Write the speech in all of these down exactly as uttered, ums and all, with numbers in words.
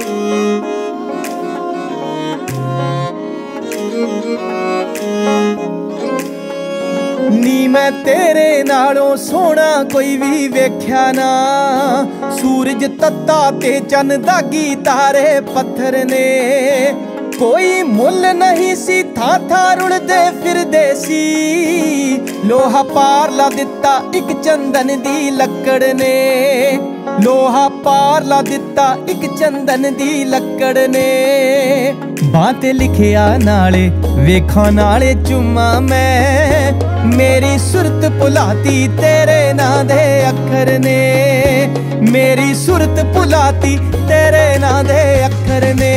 नी मैं तेरे नालों सोना कोई भी वेख्या ना, सूरज तत्ता ते चन दागी तारे पत्थर ने, कोई मुल नहीं सी था था रुड़दे फिरदे सी, लोहा पार ला दिता एक चंदन दी लकड़ ने, लोहा पार ला दिता एक चंदन दी लकड़ ने, बातें लिखिया नाले वेखा नाले चुम्मा मैं, मेरी सुरत भुलाती तेरे ना दे अखर ने, मेरी सुरत भुलाती तेरे ना दे अखर ने।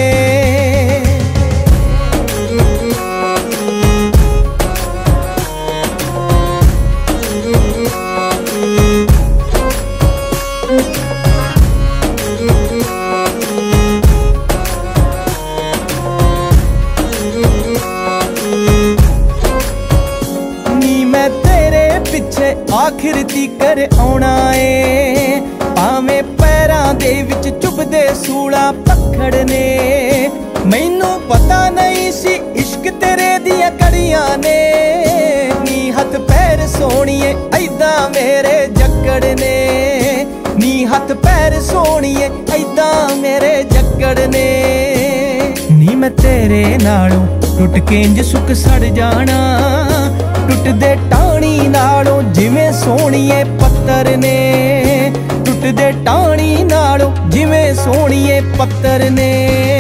आखिर तीकर आउणा ए, भावें पैरां दे विच चुभदे सूला पत्थर ने, मैनू पता नहीं सी इश्क तेरे दियां कड़ियां ने, नी हथ पैर सोहणीए ऐदां मेरे जक्कड़ ने, नी हथ पैर सोहणीए ऐदां मेरे जक्कड़ ने, नी मैं तेरे नालों टुट के इंज सुख सड़ जाना, टुटदे टाणी नालों जिवें सोहणीए पत्थर ने, टुटदे टाणी नालों जिवें सोहणीए पत्थर ने।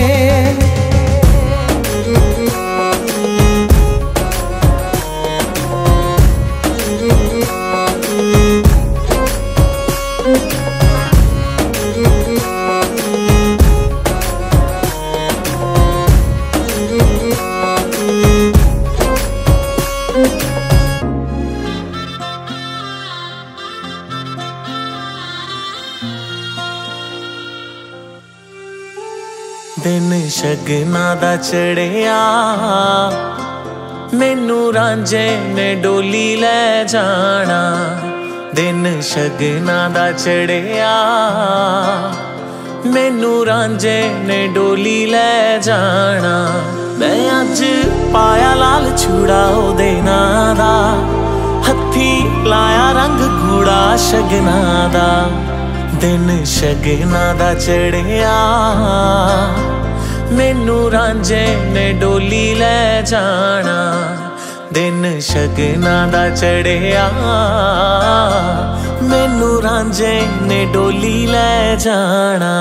दिन शगना दा चढ़िया, मैनू रांझे ने डोली ले जाना, दिन शगना दा चढ़िया, मैनू रांझे ने डोली ले जाना, मैं अज पाया लाल छूड़ा ओदे नां दा, हत्थी लाया रंग कूड़ा शगना दा, दिन शगना दा चढ़िया, मैनू रांझे ने डोली ले जाना, दिन शगना दा चढ़िया, मैनू रांझे ने डोली ले जाना।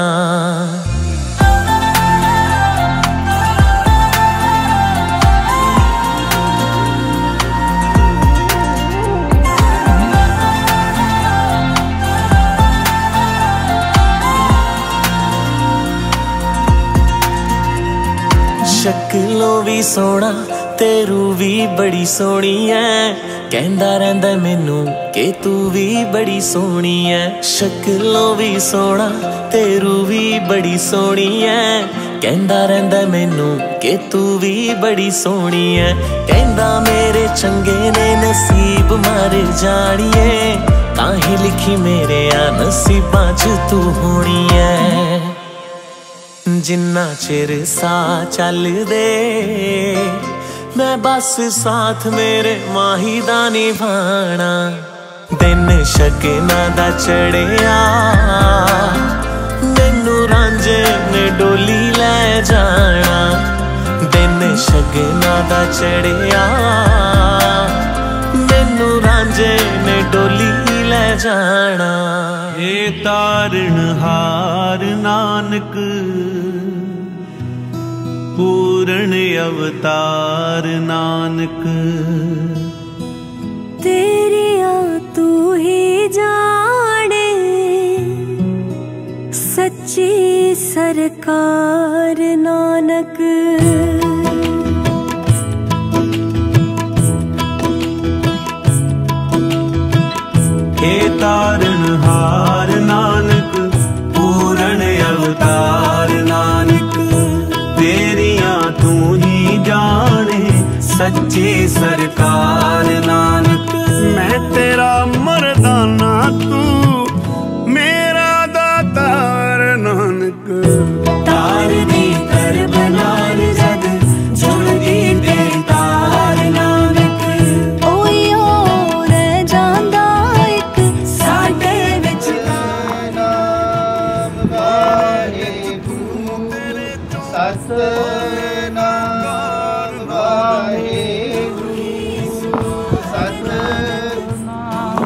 शक्लों भी सोहना ते रूह भी बड़ी सोहनी है, कहंदा रहिंदा मैनू कि तू भी बड़ी सोहनी है, शक्लों भी सोहना ते रूह भी बड़ी सोहनी है, कहंदा रहिंदा मैनू कि तू भी बड़ी सोहनी है, कहंदा मेरे चंगे ने नसीब मार जानिए, ताही लिखी मेरे आ नसीबां च तू होनी है, जिन्ना चिर सा चल दे मैं बस साथ मेरे माही दा निभाना, दिन शगना दा चढ़िया, मैनू रांझे ने डोली ले जाना, दिन शगना दा चढ़िया, मैनू रांझे ने डोली ले जाना। हे तारणहार नानक पूर्ण अवतार नानक, तेरिया तू ही जाने सच्ची सरकार नानक, हे तारणहार नानक पूर्ण अवतार नानक, तेरिया तू ही जाने सच्ची सरकार नानक, मैं तेरा मर्दाना तू मेरा दातार नानक, ਸਤਿਨਾਮ ਵਾਹਿਗੁਰੂ ਸਤਿਨਾਮ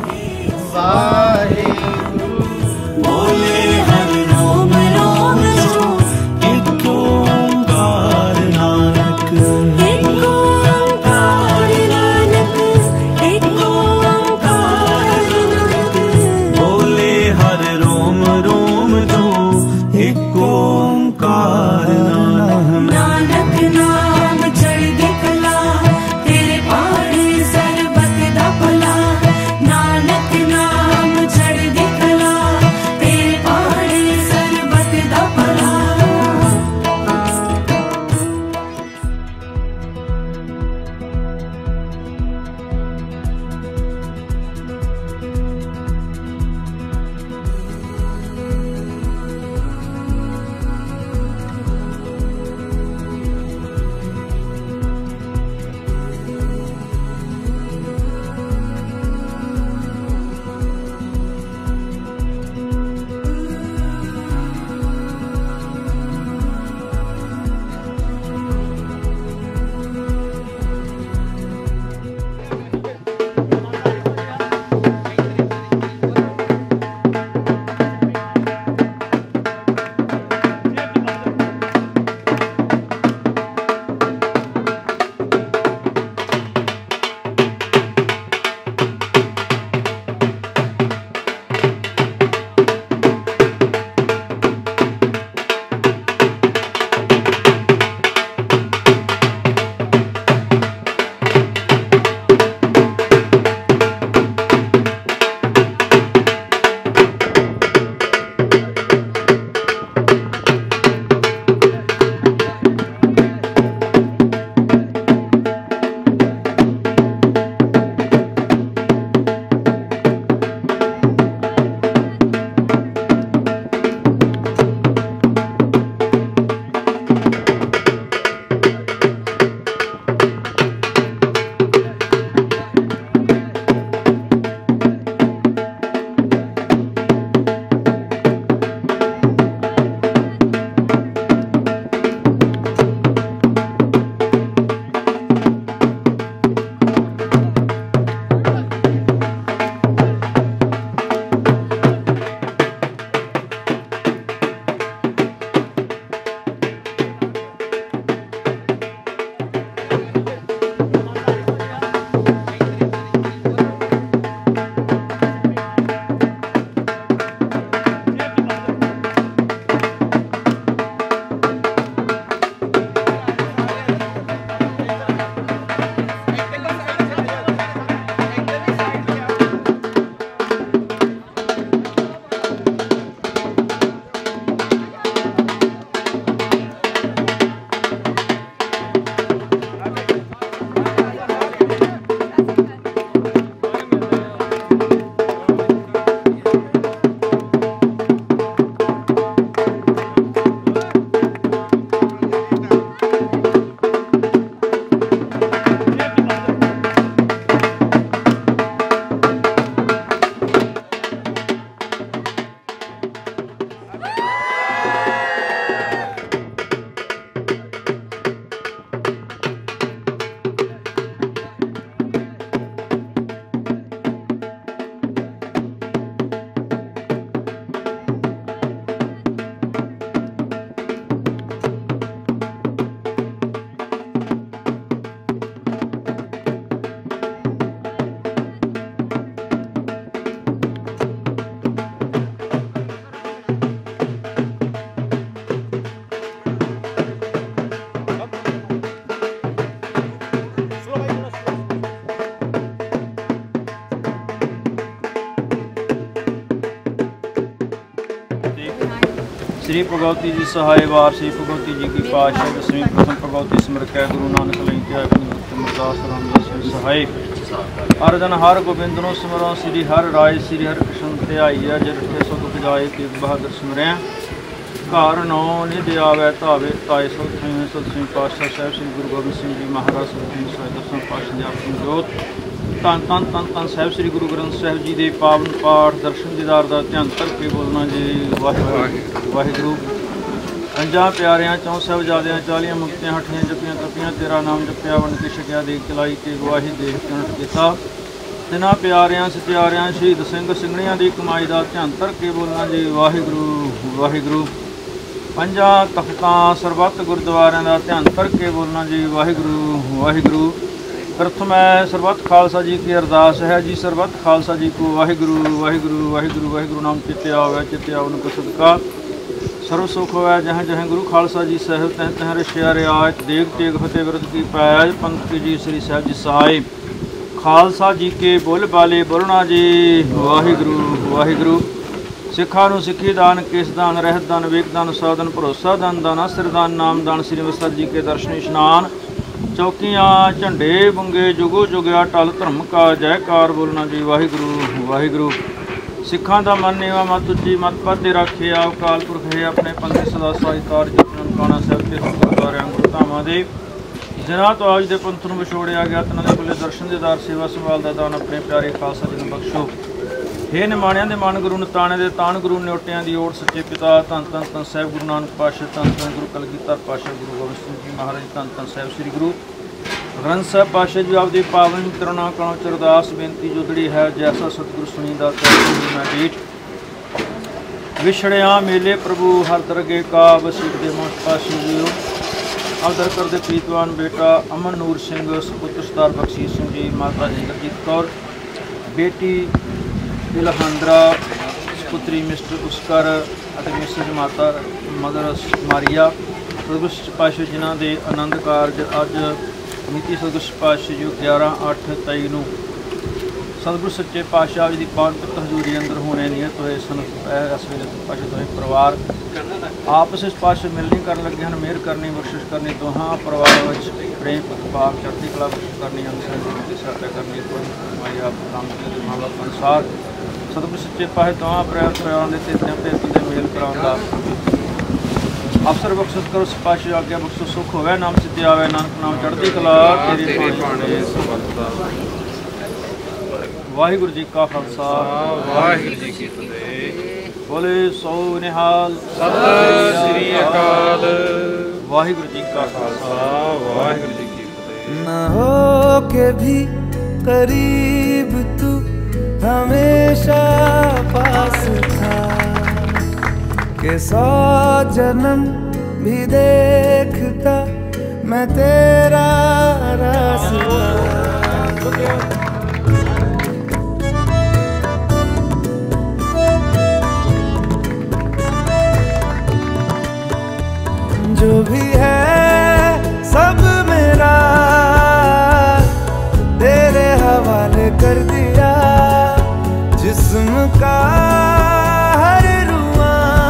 ਵਾਹਿਗੁਰੂ ਬੋਲੇ ਹਰ ਰੋਮ ਰੋਮ ਜੋ ਇੱਕ ਓਂਕਾਰ ਨਾਨਕ ਇੱਕ ਓਂਕਾਰ ਨਾਨਕ ਇੱਕ ਓਂਕਾਰ ਨਾਨਕ ਬੋਲੇ ਹਰ ਰੋਮ ਰੋਮ ਜੋ ਇੱਕ ਓਂਕਾਰ ਨਾਨਕ ਨਾਨਕ ਨਾਮ ਚੜ੍ਹਦੀ ਕਲਾ ਤੇਰੇ ਪਾੜੇ ਸਰਬਤ ਦਾ ਭਲਾ ਨਾਨਕ ਨਾਮ ਚੜ੍ਹਦੀ ਕਲਾ ਤੇਰੇ ਪਾੜੇ ਸਰਬਤ ਦਾ ਭਲਾ श्री भगवती जी सहाय वार श्री भगवती जी की पातशाह दसवीं प्रथम भगवती सिमरकै गुरु नानक लई त्याग अमरदास रामदास सहाय हर दिन हर गोबिंद नो सिमरो श्री हर राय श्री हर कृष्ण ध्याईया जरठे सो दुख जाए तेग बहादुर सिमरिया घर नौ निध आवे धावे ताए सतवें सतवें पातशाह साहब श्री गुरु गोबिंद सिंह जी महाराज सतवें सौ दसवें पातशाह जी जोत धन धन धन धन साहब श्री गुरु ग्रंथ साहब जी के पावन पाठ दर्शन दीदार का ध्यान करके बोलना जी वाहिगुरू वाहिगुरू ਪੰਜਾਂ ਪਿਆਰਿਆਂ ਚੌਂ ਸਾਹਿਬਜ਼ਾਦਿਆਂ ਚਾਲੀਆਂ ਮੁਕਤੀਆਂ ਹੱਠੀਆਂ ਜੱਪੀਆਂ ਤੱਪੀਆਂ ਤੇਰਾ ਨਾਮ ਜਪਿਆ ਵੰਡ ਕੇ ਛਕਿਆ ਦੇਖ ਚਲਾਈ ਤੇ ਗਵਾਹੀ ਦੇਖ ਚੁਣਟ ਕੀਤਾ ਤਿਨਾਂ ਪਿਆਰਿਆਂ ਸਤਿਆਰਿਆਂ ਸ਼ਹੀਦ ਸਿੰਘ ਸਿੰਘਣੀਆਂ ਦੀ ਕਮਾਈ ਦਾ ਧਿਆਨ ਧਰ ਕੇ ਬੋਲਣਾ ਜੀ ਵਾਹਿਗੁਰੂ ਵਾਹਿਗੁਰੂ। ਪੰਜਾਂ ਤਖਤਾਂ ਸਰਬੱਤ ਗੁਰਦੁਆਰਿਆਂ ਦਾ ਧਿਆਨ ਧਰ ਕੇ ਬੋਲਣਾ ਜੀ ਵਾਹਿਗੁਰੂ ਵਾਹਿਗੁਰੂ। ਪ੍ਰਥਮ ਹੈ ਸਰਬੱਤ ਖਾਲਸਾ ਜੀ ਕੀ ਅਰਦਾਸ ਹੈ ਜੀ ਸਰਬੱਤ ਖਾਲਸਾ ਜੀ ਕੋ ਵਾਹਿਗੁਰੂ ਵਾਹਿਗੁਰੂ ਵਾਹਿਗੁਰੂ ਵਾਹਿਗੁਰੂ ਨਾਮ ਚਿਤਿਆ ਹੋਵੇ ਚਿਤਿਆ ਉਹਨੂੰ ਕੋ ਸਦਕਾ ਸਰਵ ਸੁਖ ਹੋਇਆ ਜਹਾਂ ਜਹਾਂ ਗੁਰੂ ਖਾਲਸਾ ਜੀ ਸਾਹਿਬ ਤਹ ਤਹ ਰਸ਼ਿਆ ਰਿਆਇਤ ਦੇਗ ਤੇਗ ਫਤਿਹ ਵਿਰਦ ਕੀ ਪੈਜ ਪੰਥ ਕੀ ਜੀ ਸ੍ਰੀ ਸਾਹਿਬ ਜੀ ਸਾਹਿਬ ਖਾਲਸਾ ਜੀ ਕੇ ਬੋਲ ਬਾਲੇ ਬੋਲਣਾ ਜੀ ਵਾਹਿਗੁਰੂ ਵਾਹਿਗੁਰੂ। ਸਿੱਖਾਂ ਨੂੰ ਸਿੱਖੀ ਦਾਨ ਕੇਸ ਦਾਨ ਰਹਿਤ ਦਾਨ ਵੇਗ ਦਾਨ ਸਾਧਨ ਭਰੋਸਾ ਦਾਨ ਦਾਨ ਅਸਰ ਦਾਨ ਨਾਮ ਦਾਨ ਸ੍ਰੀ ਵਸਤ ਜੀ ਕੇ ਦਰਸ਼ਨ ਇਸ਼ਨਾਨ ਚੌਕੀਆਂ ਝੰਡੇ ਬੁੰਗੇ ਜੁਗੋ ਜੁਗਿਆ ਟਲ ਧਰਮ ਕਾ ਜੈਕਾਰ ਬੋਲਣਾ ਜੀ ਵਾਹਿਗੁਰੂ ਵਾਹਿਗੁਰੂ। ਸਿੱਖਾਂ ਦਾ ਮਨ ਨੀਵਾ ਮਤ ਉੱਚੀ ਮਤ ਪਾਤੇ ਰੱਖਿਆ ਅਕਾਲ ਪੁਰਖ ਹੈ ਆਪਣੇ ਪੰਥੇ ਸਦਾ ਸਾਹਿਕਾਰ ਜਪਨ ਕਾਣਾ ਸਾਹਿਬ ਤੇ ਗੁਰਦੁਆਰਿਆਂ ਗੁਰਧਾਮਾਂ ਦੇ ਜਿਨ੍ਹਾਂ ਤੋਂ ਅੱਜ ਦੇ ਪੰਥ ਨੂੰ ਵਿਛੋੜਿਆ ਗਿਆ ਤਨਾਂ ਦੇ ਕੋਲੇ ਦਰਸ਼ਨ ਦੇਦਾਰ ਸੇਵਾ ਸੰਭਾਲ ਦਾ ਦਾਨ ਆਪਣੇ ਪਿਆਰੇ ਖਾਲਸਾ ਜੀ ਨੂੰ ਬਖਸ਼ੋ। ਹੇ ਨਿਮਾਣਿਆਂ ਦੇ ਮਨ ਗੁਰੂ ਨਤਾਣੇ ਦੇ ਤਾਣ ਗੁਰੂ ਨਿਓਟਿਆਂ ਦੀ ਓਟ ਸੱਚੇ ਪਿਤਾ ਧੰਨ ਧੰਨ ਧੰਨ ਸਾਹਿਬ ਗੁਰੂ ਨਾਨਕ ਪਾਤਸ਼ਾਹ ਧੰਨ ਧੰਨ ਗੁਰੂ ਕਲਗੀਧਰ ਪਾਤਸ਼ਾਹ ਗੁਰੂ ਗੋਬਿੰਦ ਸਿੰਘ ਜੀ ਮਹਾਰਾਜ ਧੰਨ ਧੰਨ ਸਾਹਿਬ ਸ੍ਰੀ ਗੁਰੂ ਗ੍ਰੰਥ ਸਾਹਿਬ ਪਾਤਸ਼ਾਹ ਜੀ ਆਪਦੀ ਪਾਵਨ ਕਰੁਣਾ ਕਣੋ ਚਰਦਾਸ ਬੇਨਤੀ ਜੁਦੜੀ ਹੈ ਜੈਸਾ ਸਤਿਗੁਰੂ ਸੁਣੀ ਦਾ ਤੈਸੀ ਮੈਂ ਡੀਠ ਵਿਛੜਿਆ ਮੇਲੇ ਪ੍ਰਭੂ ਹਰ ਦਰਗੇ ਕਾ ਵਸੀਤ ਦੇ ਮੋਸ਼ ਪਾਤਸ਼ਾਹ ਜੀਓ ਅਵਦਰ ਕਰਦੇ ਪ੍ਰੀਤਵਾਨ ਬੇਟਾ ਅਮਨ ਨੂਰ ਸਿੰਘ ਸਪੁੱਤਰ ਸਰਦਾਰ ਬਖਸ਼ੀਸ਼ ਸਿੰਘ ਜੀ ਮਾਤਾ ਇੰਦਰਜੀਤ ਕੌਰ ਬੇਟੀ ਇਲਹੰਦਰਾ ਸਪੁੱਤਰੀ ਮਿਸਟਰ ਉਸਕਰ ਅਤੇ ਮਿਸਿਸ ਮਾਤਾ ਮਦਰ ਮਾਰੀਆ ਸਤਿਗੁਰੂ ਪਾਤਸ਼ਾਹ ਜਿਨ੍ਹਾਂ ਦੇ ਆਨੰਦ ਕਾਰਜ ਅੱਜ ਮਿਤੀ ਸਤਿਗੁਰੂ ਪਾਤਸ਼ਾਹ ਜੀ ਗਿਆਰਾਂ ਅੱਠ ਤੇਈ ਨੂੰ ਸਤਿਗੁਰੂ ਸੱਚੇ ਪਾਤਸ਼ਾਹ ਜੀ ਦੀ ਪਾਵਨ ਪਿੱਤ ਹਜ਼ੂਰੀ ਅੰਦਰ ਹੋਣੇ ਨਿਯਤ ਹੋਏ ਸਨ। ਇਸ ਵੇਲੇ ਪਾਤਸ਼ਾਹ ਦੋਵੇਂ ਪਰਿਵਾਰ ਆਪਸ ਵਿੱਚ ਪਾਤਸ਼ਾਹ ਮਿਲਣੀ ਕਰਨ ਲੱਗੇ ਹਨ ਮਿਹਰ ਕਰਨੀ ਬਖਸ਼ਿਸ਼ ਕਰਨੀ ਦੋਹਾਂ ਪਰਿਵਾਰਾਂ ਵਿੱਚ ਪ੍ਰੇਮ ਭਾਵ ਚੜ੍ਹਦੀ ਕਲਾ ਬਖਸ਼ ਕਰਨੀ ਅੰਦਰ ਦੀ ਸਹਾਇਤਾ ਕਰਨੀ ਕੋਈ ਆਪ ਨਾਮ ਦੇ ਮਾਂ ਬਾਪ ਅਨੁਸਾਰ ਸਤਿਗੁਰੂ ਸੱਚੇ ਪਾਤਸ਼ਾਹ ਦੋਹਾਂ ਪਰਿਵਾਰਾਂ ਦੇ ਤੇਤਿਆਂ ਭੇਤਾਂ ਦੇ ਮੇਲ ਕਰਾਉਣ ਦਾ ਅਫਸਰ ਬਖਸ਼ਿਸ਼ ਕਰੋ ਪਾਤਸ਼ਾਹ ਆਗਿਆ ਬਖਸ਼ੋ ਸੁਖ ਹੋਵੇ ਨਾਮ ਸਿੱਧਿ ਆਵੇ ਨਾਨਕ ਨਾਮ ਚੜ੍ਹਦੀ ਕਲਾ ਤੇਰੀ ਬਾਣੀ ਸਬਦਾ। ਵਾਹਿਗੁਰੂ ਜੀ ਕਾ ਖਾਲਸਾ ਵਾਹਿਗੁਰੂ ਜੀ ਕੀ ਫਤਿਹ। ਬੋਲੇ ਸੋ ਨਿਹਾਲ ਸਤਿ ਸ੍ਰੀ ਅਕਾਲ। ਵਾਹਿਗੁਰੂ ਜੀ ਕਾ ਖਾਲਸਾ ਵਾਹਿਗੁਰੂ ਜੀ ਕੀ ਫਤਿਹ। ना हो के भी करीब तू हमेशा पास था के सौ जन्म भी देखता मैं तेरा रास्ता। जो भी है सब मेरा तेरे हवाले कर दिया जिस्म का हर रुआ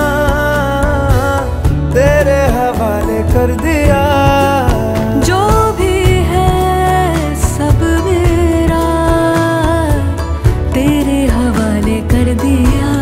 तेरे हवाले कर दिया। जो भी है सब मेरा तेरे हवाले कर दिया।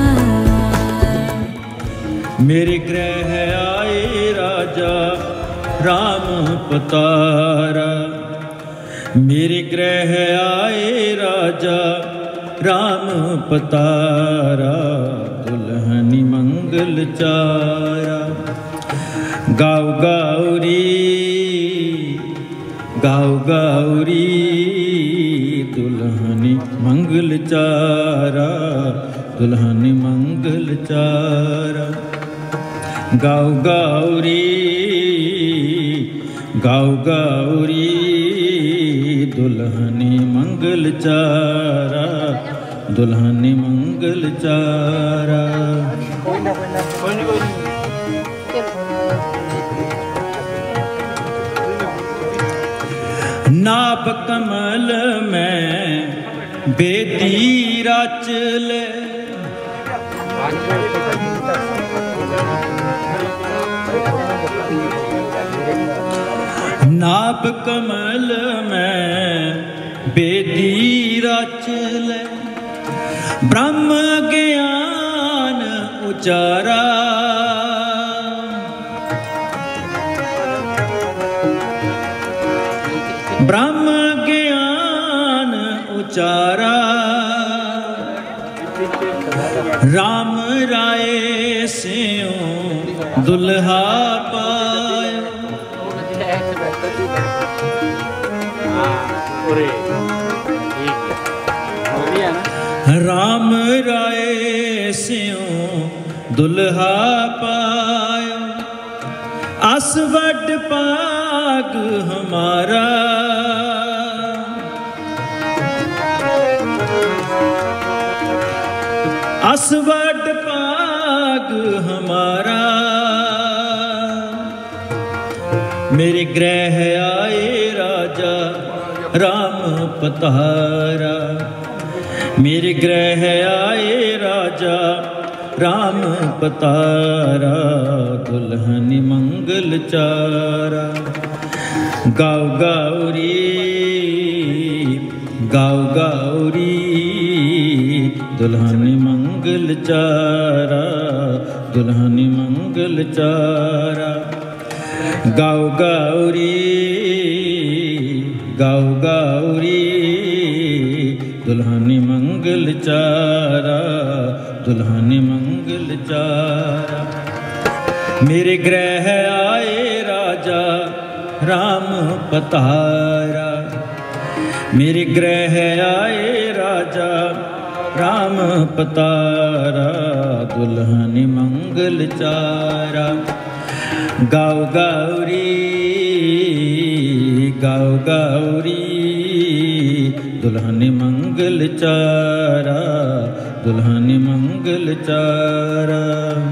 मेरे ग्रह आए राजा राम पतारा मेरे ग्रह आए राजा राम पतारा दुल्हनी मंगल चारा। गाओ गाउरी गाओ गाउरी दुल्हनी मंगल चारा दुल्हनी मंगल चारा। गाओ गाउरी गाओ गाउरी दुल्हनी मंगल चारा दुल्हनी मंगल चारा। नाप कमल में बेदी रचल नाप कमल में बेदी रचल ब्रह्म ज्ञान उचारा। ब्रह्म ज्ञान उचारा राम राय स्यों दुल्हा पाया। राम राय स्यों दुल्हा पाया, अस वड पाग हमारा। अस वड पाग हमारा, मेरे ग्रह आए राजा राम पधारा। मेरे ग्रह आए राजा राम पधारा, दुल्हन मंगल चारा। गाओ गौरी गाओ गौरी, दुल्हन मंगल चारा, दुल्हन मंगल चारा। गाओ गौरी गाओ गौरी, दुल्हन मंगल चारा, दुल्हन मंगल चारा। मेरे ग्रह आए राजा राम पधारा। मेरे ग्रह आए राजा राम पधारा, दुल्हन मंगल चारा। गाओ गौरी गाओ गौरी, दुल्हन मंगल चारा, दुल्हन मंगल चारा।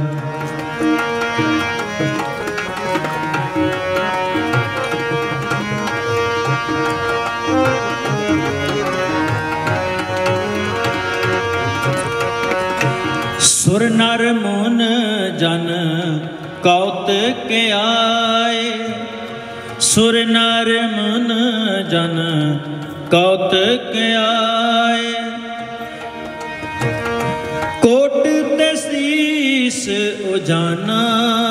सुर नर मुन जन कौतुक आए। सुर नर मुन जन कौतुक आए, कोट ते शीस उजाना।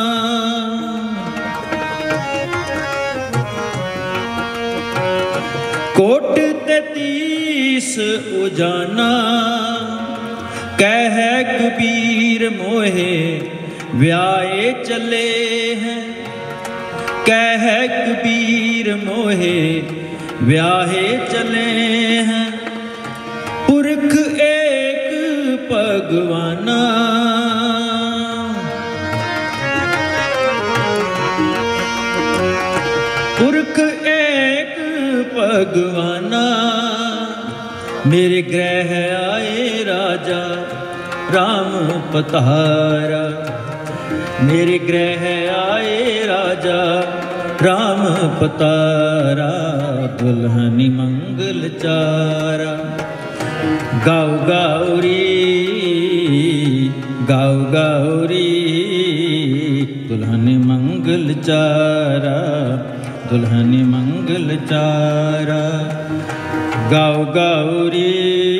कोट ते तीस उजाना, कह कबीर मोहे व्याए चले हैं। कह कबीर मोहे व्याहे चले हैं, पुरख एक भगवाना। पुरख एक भगवाना, मेरे ग्रह आए राजा राम पधारा। मेरे ग्रह आए राजा राम पधारा, दुल्हन मंगल चारा। गाओ गौरी गाओ गौरी, दुल्हन मंगल चारा, दुल्हन मंगल चारा। गाओ गौरी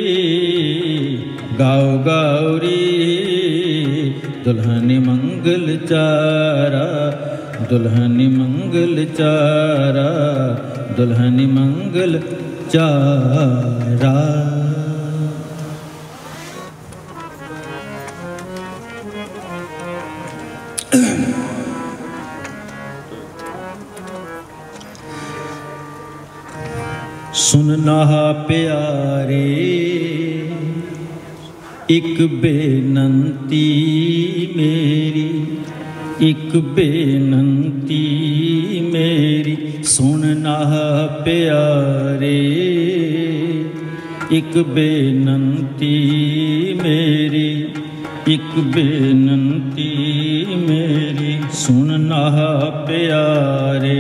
गाओ गौरी, दुल्हन मंगल चारा, दुल्हन मंगल चारा, दुल्हन मंगल चारा। सुनना प्यारे एक बेनंती मेरी, एक बेनंती मेरी। सुनना प्यारे एक बेनंती मेरी, एक बेनंती मेरी। सुनना प्यारे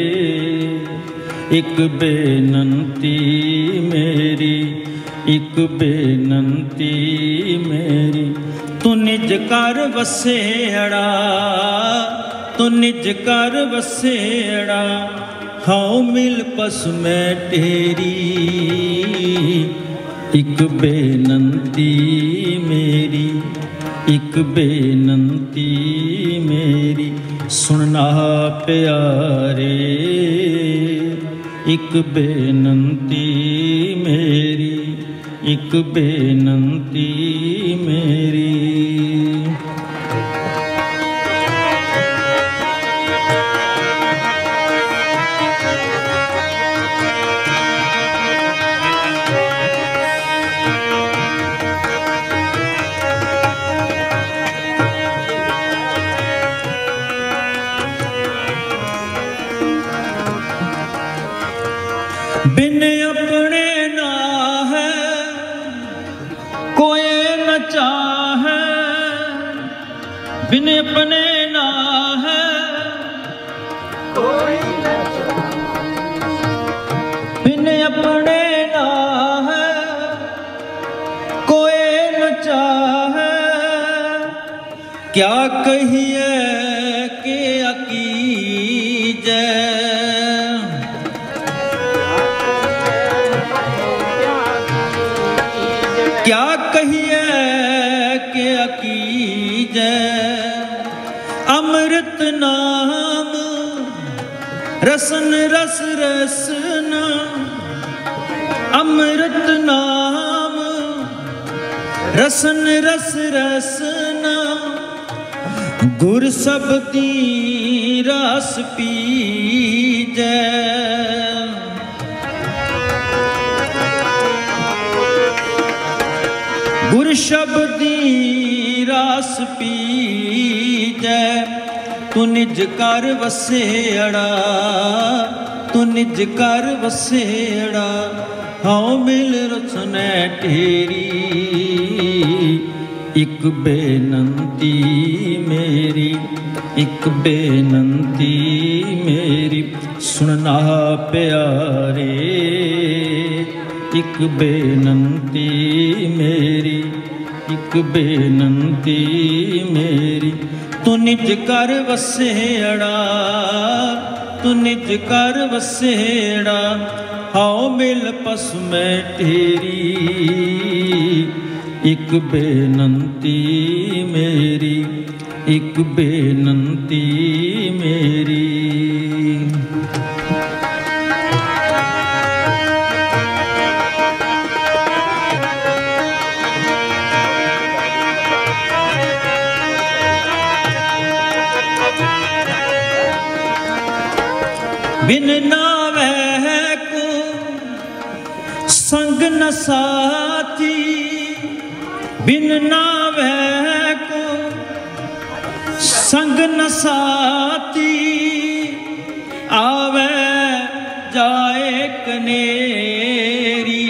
एक बेनंती मेरी, एक बेनंती मेरी। तू निज कर वसेड़ा, तू निज कर वसेड़ा, हाउ मिल पस मैं तेरी। एक बेनंती मेरी, एक बेनंती मेरी। सुनना प्यारे एक बेनंती मेरी, एक बेनंती मेरी। बिन अपने ना है कोई न चाहे, बिन अपने ना है कोई न चाहे, बिन अपने ना है कोई न चाहे। क्या कहिए के अकीजे, क्या कहिए के अकीजे। अमृत नाम रसन रस रसना, अमृत नाम रसन रस रसना। गुर सबदी रस पीजे, गुर शब्दी रस पीजे। तू निज कर वसेड़ा, तू निज कर वसेड़ा। हाँ मिल रचने तेरी एक बेनंती मेरी, एक बेनंती मेरी। सुनना प्यारे एक बेनंती मेरी, एक बेनंती मेरी। तू निज कर वसेड़ा, तू निज कर वसेड़ा। हाओ मिल पस में तेरी एक बेनंती मेरी, एक बेनंती मेरी। बिन नावे को संग न साथी, बिन नावे को संग न साथी। आवे जाए कनेरी,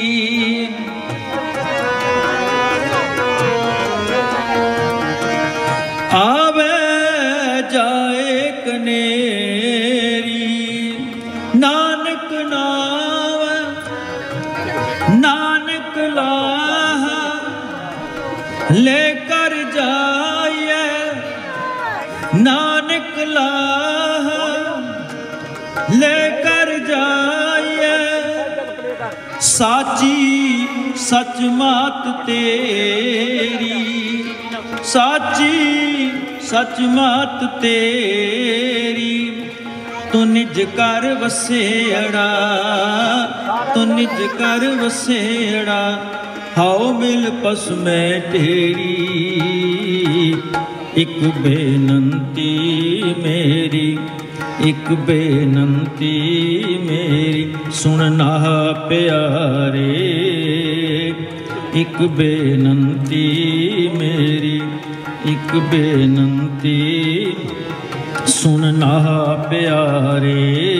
आवे जाए कनेरी। नानक नाम नानक लाहा लेकर जाए, नानक लाहा लेकर जाए। साची सच मात तेरी, साची सच मात तेरी। तू निज कर वसेड़ा, तू निज कर वसेड़ा। हाओ मिल पस में तेरी एक बेनंती मेरी, एक बेनंती मेरी। सुनना प्यारे एक बेनंती मेरी, एक बेनंती। सुनना प्यारे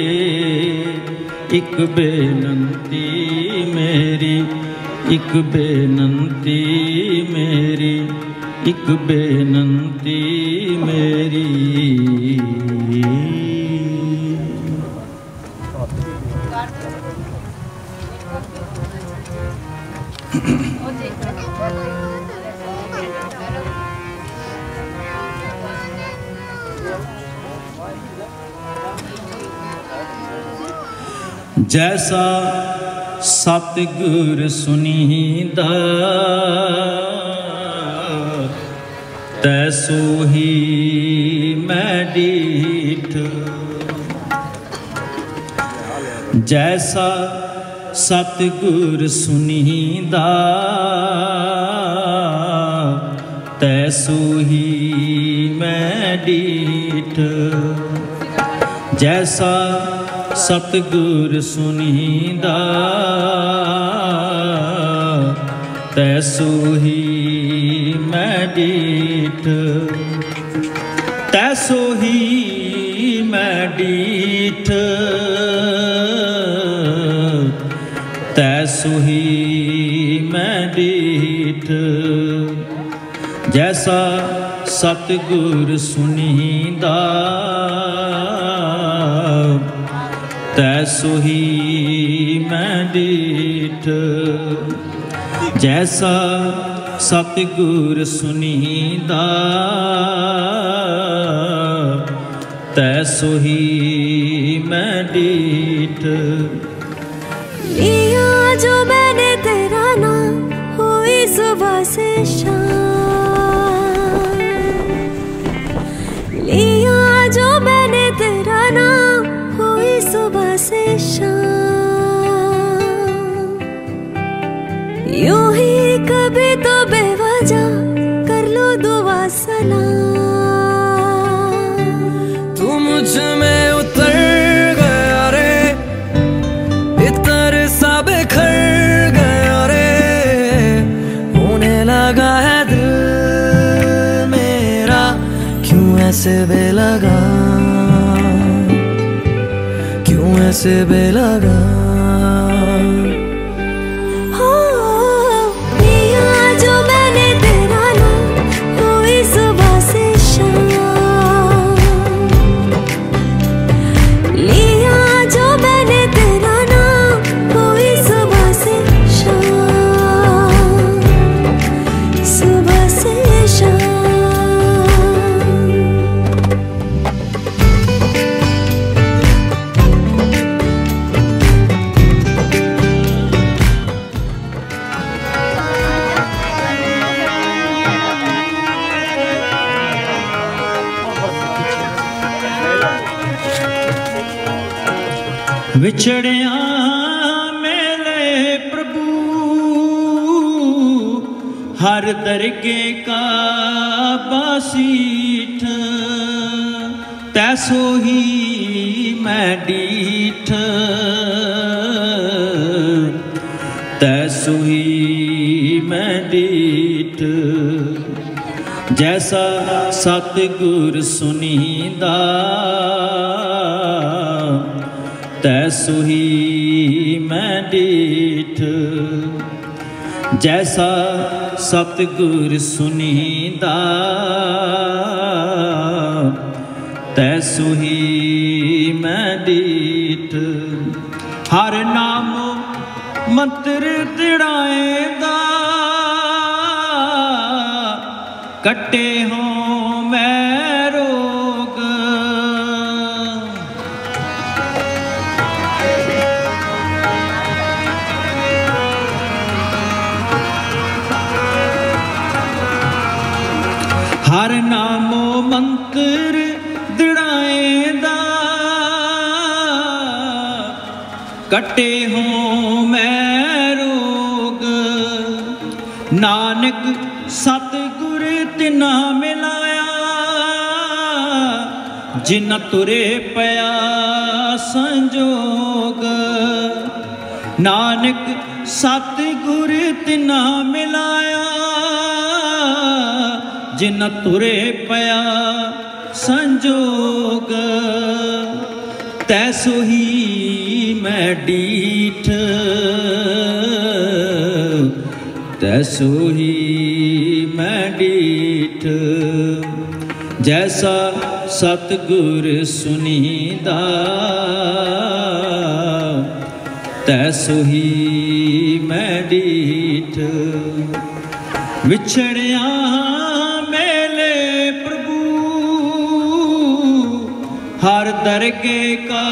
एक बेनंती मेरी, एक बेनंती मेरी, एक बेनंती मेरी। जैसा सतगुर सुनीदा तैसो ही मैं डीठ। जैसा सतगुर सुनीदा तैसो ही मैं डीठ। जैसा सतगुर सुनीदा तैसो ही मैं डीठ। तैसो ही मैं डीठ तैसो ही मैं डीठ जैसा सतगुर सुनींदा तैसो ही मैं डीठ जैसा सतगुर सुनींदा तैसो ही मैं डीठ लिया जो मैंने तेरा नाम हुई सुबह से शाम लिया जो मैंने तेरा नाम हुई सुबह से शाम यूं ही कभी तो बेवजह कर लो दुआ सलाम तू मुझ में उतर गया रे इतर सा बिखर गया रे होने लगा है दिल मेरा क्यों ऐसे बेलगा क्यों ऐसे बेलगा विछड़िया मेले प्रभु हर दरगे का बासीठ तैसो ही मैं डीठ तैसो ही मैं डीठ जैसा सतगुर सुनींदा तैसो ही मैं डीठ जैसा सतगुर सुनींदा तैसो ही मैं डीठ हर नाम मंत्र तिड़ाएंदा कट्टे हों मैं रोग हर नामो मंत्र दिड़ाएंदा कटे हों मैं रोग नानक सतगुर तिना मिलाया जिन्ना तुरे पया संजोग नानक सतगुर तिना मिलाया जिन तुरे पया संजोग तैसो ही मैं डीठ तैसो ही मैं डीठ जैसा सतगुर सुनींदा तैसो ही मैं डीठ विछड़िया हर दरगे का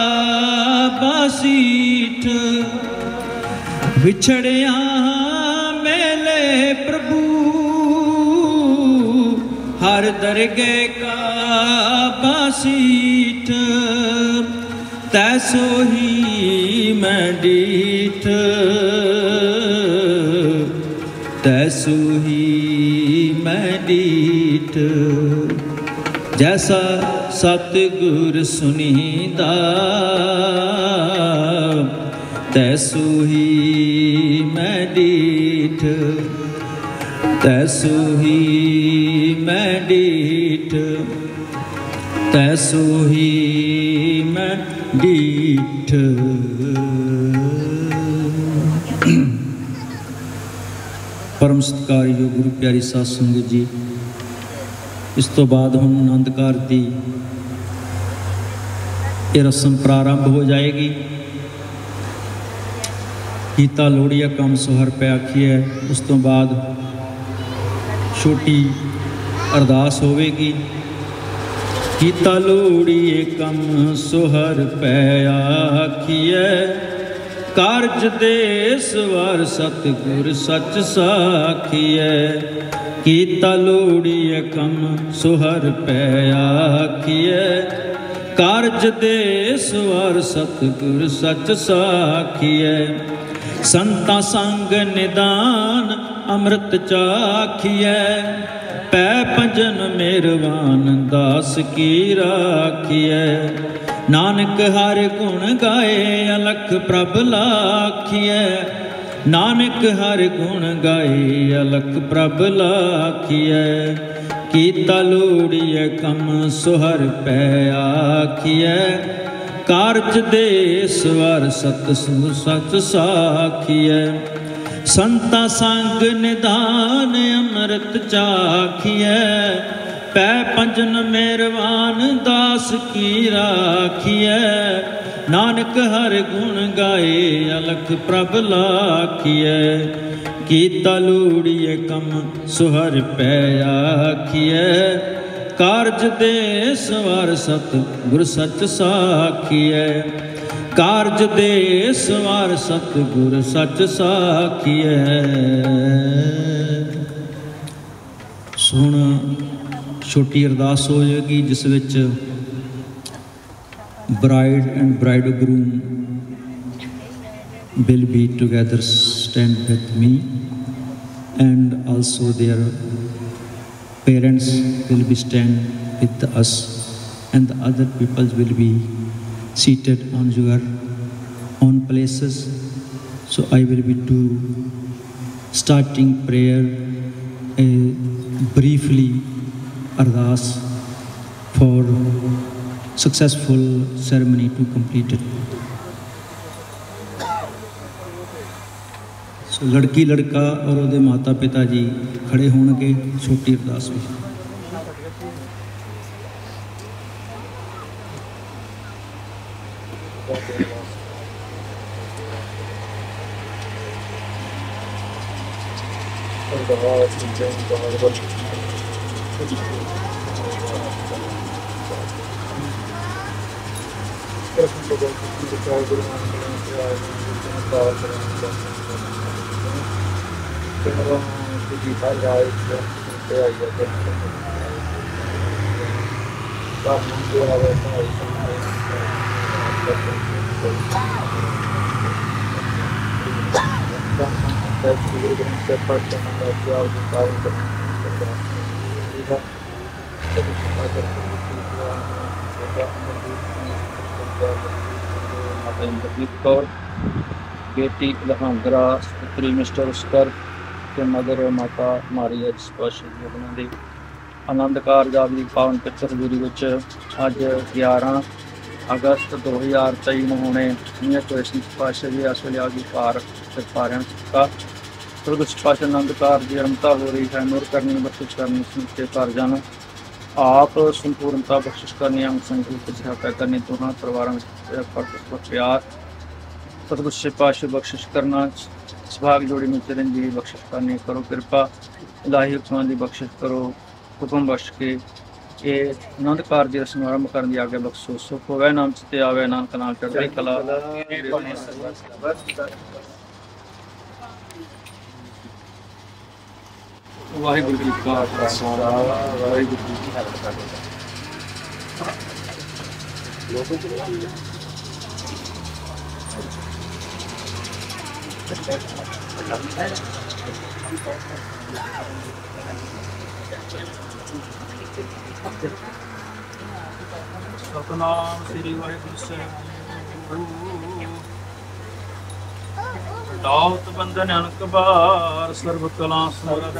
बासीठ विछड़िया मेले प्रभु हर दरगे का बासीठ तैसो ही मैं डीठ तैसो ही मैं डीठ जैसा सतगुर सुनींदा तैसो ही मैं डीठ तैसो ही मैं डीठ तैसो ही मैं डीठ परम सत्कारयोग गुरु प्यारी साध संगत जी, इस तो बाद हुण आनंद कारज दी ये रस्म प्रारंभ हो जाएगी। कीता लोड़िया कम सोहर पे आखिए, उस तो बाद छोटी अरदास होवेगी। कीता लोड़िए कम सोहर पै आखिए, कारज दे सवार सतगुर सच साखिए। कीता लोड़िए कम सोहर पै आखिए, कारज दे सवार सतगुर सच साखिए। संता संग निदान अमृत चाखिए, पै पंजन मेहरबान दास की राखिए। नानक हर गुण गाए अलख प्रभ लाखिए, नानक हर गुण गाए अलख प्रभ लाखिए। कीता लोड़िए कम सोहर पै आखिए, कारज दे सवार सतगुर सच साखिए। संता संग निधान अमृत चाखिए, पै पंजन मेहरबान दास की राखिए। नानक हर गुण गाए अलख प्रभ लाखिए। कीता लोड़िए कम सोहर पै आखिए, कारज दे सवार सतगुर सच साखिए। कारज दे सवार सतगुर सच साखिए। सुन छोटी अरदास होएगी जिस विच bride and bridegroom will be together stand with me, and also their parents will be stand with us, and the other people will be seated on your own places. So I will be do starting prayer, a briefly ardas for successful ceremony to complete it. So लड़की लड़का और उहदे माता पिता जी खड़े होणगे। छोटी अरदास भी कौर बेटी लहांदरा पुत्री मिस्टर उसकर के मदर माता मारी अज पातशाही उन्होंने आनंद कारज ਦੀ पावन पितर हजूरी विच अज ग्यारह अगस्त दो हज़ार तेई ਨੂੰ ਹੋਣੇ ਨਿਯਤ ਹੋਏ ਸੀ। ਪਾਤਸ਼ਾਹ ਜੀ ਇਸ ਵੇਲੇ ਆ ਗਈ ਕਾਰ ਤੇ ਸਾਰਿਆਂ ਦਾ ਸਰਗੁਣ ਪਾਤਸ਼ਾਹ ਆਨੰਦ ਕਾਰਜ ਦੀ ਅਰੰਭਤਾ ਹੋ ਰਹੀ ਹੈ। ਨੂਰ ਕਰਨੀ ਬਖਸ਼ਿਸ਼ ਕਰਨੀ ਸੁਨਤੇ ਕਾਰਜਾਂ ਨੂੰ आप संपूर्णता बख्शिश करनी हम संकल्प सहायता करनी दोनों परिवारों में प्यार सतगुरु पातशाह बख्शिश करना सुभाग जोड़ी में चिरंजीवी बख्शिश करनी करो कृपा इलाही हुक्मां दी बख्शिश करो हुक्म बख्श के ये आनंद कारज दी रस्म आरंभ करने की आगे बख्शो सुख होवे नाम चिते आवे नानक नाम चढ़ती कला। वाहिगुरू जी का खालसा वाहिगुरू जी की फतेह। सतनाम श्री वाहिगुरू ਸਾਹਿਬ दाऊत बंधन अनक बार सर्व कला समरथ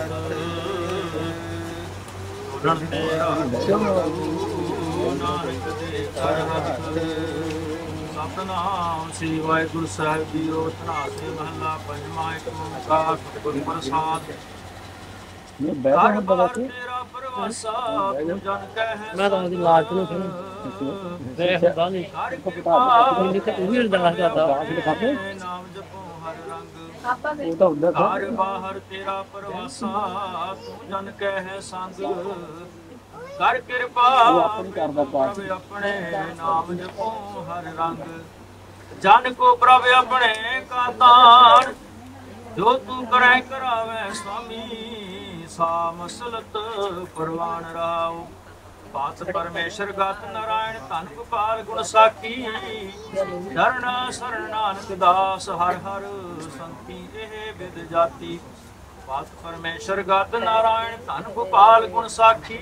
पूरण तेरा नानक दे कर हथ सब ਸਤਨਾਮ ਸ੍ਰੀ ਵਾਹਿਗੁਰੂ ਸਾਹਿਬ ਜੀਓ। ਧਨਾਸੇ ਮਹੱਲਾ ਪੰਜਵਾਂ। ਇੱਕ ਓੰਕਾਰ ਸਤਿਗੁਰ ਪ੍ਰਸਾਦ। ਘਰ ਬਾਰ ਤੇਰਾ ਪਰਵਾਸਾ ਤੂੰ ਜਨ ਕਹਿ ਮੈਂ ਤਾਂ ਉਹਦੀ ਲਾਜ ਨੂੰ ਸੁਣ ਦੇ ਹੁੰਦਾ ਨਹੀਂ ਕੋਈ ਨਹੀਂ ਤੇ ਵੀ ਦੱਸ ਜਾਂਦਾ ਨਾਮ ਜਪੋ ਹਰ ਰੰਗ ਆਪਾਂ ਉਹ ਤਾਂ ਹੁੰਦਾ ਘਰ ਬਾਹਰ ਤੇਰਾ ਪਰਵਾਸਾ ਤੂੰ ਜਨ ਕਹਿ ਸੰਗ ਕਰ ਕਿਰਪਾ ਆਪਣੀ ਕਰਦਾ ਪਾਸ ਆਪਣੇ ਨਾਮ ਜਪੋ ਹਰ ਰੰਗ ਜਨ ਕੋ ਪ੍ਰਭ ਆਪਣੇ ਕਾ ਤਾਣ ਜੋ ਤੂੰ ਕਰੇ ਕਰਾਵੇ ਸੁਆਮੀ ਸਾ ਮਸਲਤ ਪਰਵਾਨ ਰਾਉ ਪਾਤ ਪਰਮੇਸ਼ਰ ਗਤ ਨਾਰਾਇਣ ਧਨ ਗੋਪਾਲ ਗੁਣ ਸਾਖੀ ਚਰਣਾ ਸਰਣ ਨਾਨਕ ਦਾਸ ਹਰ ਹਰ ਸੰਤੀ ਇਹ ਵਿਦ ਜਾਤੀ ਪਾਤ ਪਰਮੇਸ਼ਰ ਗਤ ਨਾਰਾਇਣ ਧਨ ਗੋਪਾਲ ਗੁਣ ਸਾਖੀ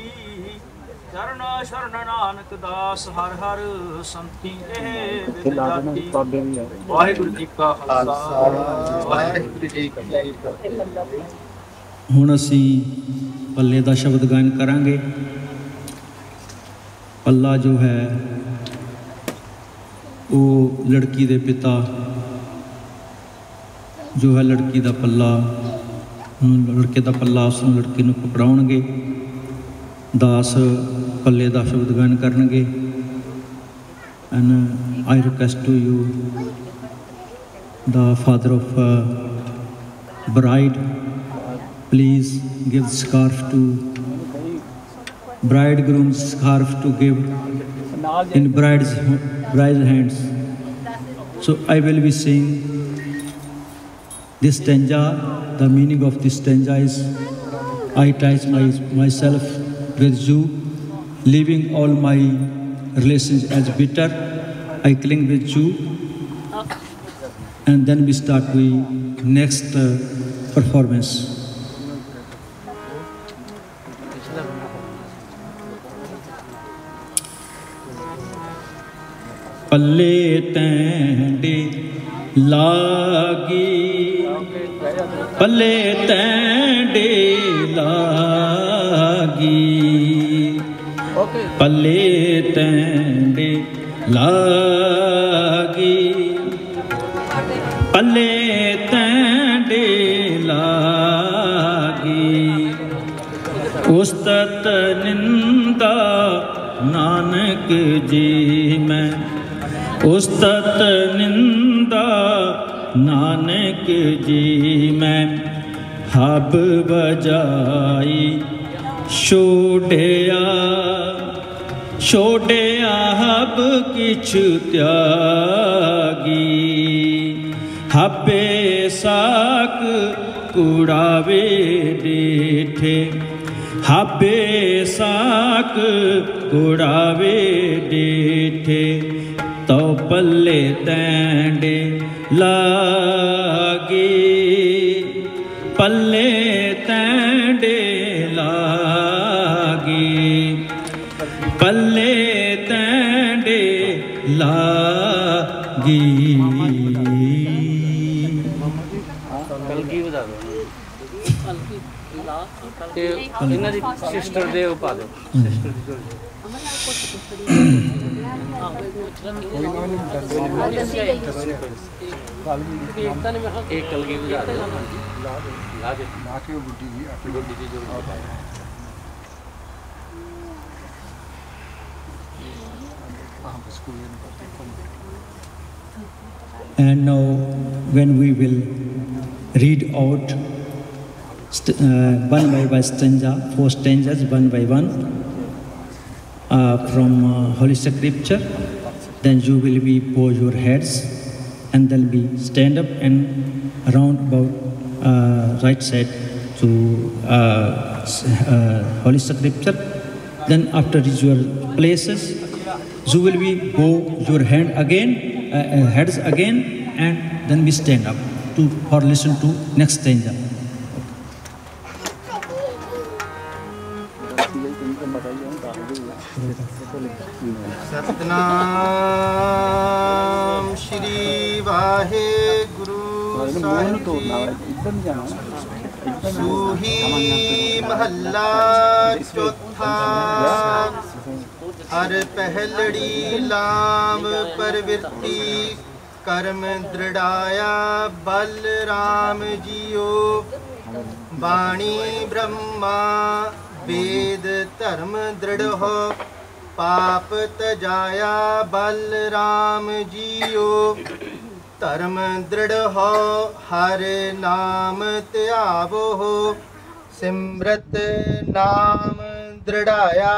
ਚਰਣਾ ਸ਼ਰਨ ਨਾਨਕ ਦਾਸ ਹਰ ਹਰ ਸੰਤੀ ਇਹ ਵਿਦ ਜਾਤੀ। ਵਾਹਿਗੁਰੂ ਜੀ ਕਾ ਖਾਲਸਾ ਵਾਹਿਗੁਰੂ ਜੀ ਕੀ ਫਤਿਹ। ਹੁਣ ਅਸੀਂ ਪੱਲੇ ਦਾ ਸ਼ਬਦ ਗਾਇਨ ਕਰਾਂਗੇ। ਪੱਲਾ ਜੋ ਹੈ ਉਹ ਲੜਕੀ ਦੇ ਪਿਤਾ ਜੋ ਹੈ ਲੜਕੀ ਦਾ ਪੱਲਾ ਲੜਕੇ ਦਾ ਪੱਲਾ ਉਸ ਨੂੰ ਲੜਕੀ ਨੂੰ ਪਕੜਾਉਣਗੇ। ਦਾਸ ਪੱਲੇ ਦਾ ਸ਼ਬਦ ਗਾਇਨ ਕਰਨਗੇ। And I request to you the father of uh, bride, please give scarf to bridegroom's scarf to give in bride's bride's hands. So I will be saying this stanza. The meaning of this stanza is: I attach my, myself with you, leaving all my relations as bitter. I cling with you. And then we start with next uh, performance. Palle tende lagi, palle tende lagi, palle tende lagi. पल्ले तैंडे लागी उस्तत निंदा नानक जी मैं उस्तत निंदा नानक जी मैं hub बजाई छोड़िया छोड़िया हब किछ त्यागी हबे साक कुड़ावे डेठे हबे साक कुड़ावे डेठे तो पल्ले तैंडे लागे पल्ले तैंडे लागे पल्ले तैंडे लागी। ਇਹਨਾਂ ਦੀ ਸਿਸਟਰ ਦੇ ਉਹ ਪਾ ਦਿਓ ਸਿਸਟਰ ਦੀ ਇੱਕ ਕਲਗੀ ਬੁਝਾ ਦਿਓ ਲਾ ਦੇ ਲਾ ਕੇ ਉਹ ਗੁੱਡੀ ਦੀ ਆਪਣੀ ਗੁੱਡੀ ਦੀ ਜੋ And now when we will read out St uh, one by one stanza, four stanzas, one by one, uh, from uh, Holy Scripture. Then you will be bow your heads, and then be stand up and round about uh, right side to uh, uh, Holy Scripture. Then after your places, you will be bow your hand again, uh, uh, heads again, and then we stand up to or listen to next stanza. Satnam Shri Waheguru सूही महला चौथा हर पहलड़ी लाम प्रवृत्ति कर्म दृढ़ाया बल राम जियो। वाणी ब्रह्मा वेद धर्म दृढ़ हो पाप तजाया बल राम जियो। धर्म दृढ़ हो हर नाम त्यावो हो सिमरत नाम दृढ़ाया।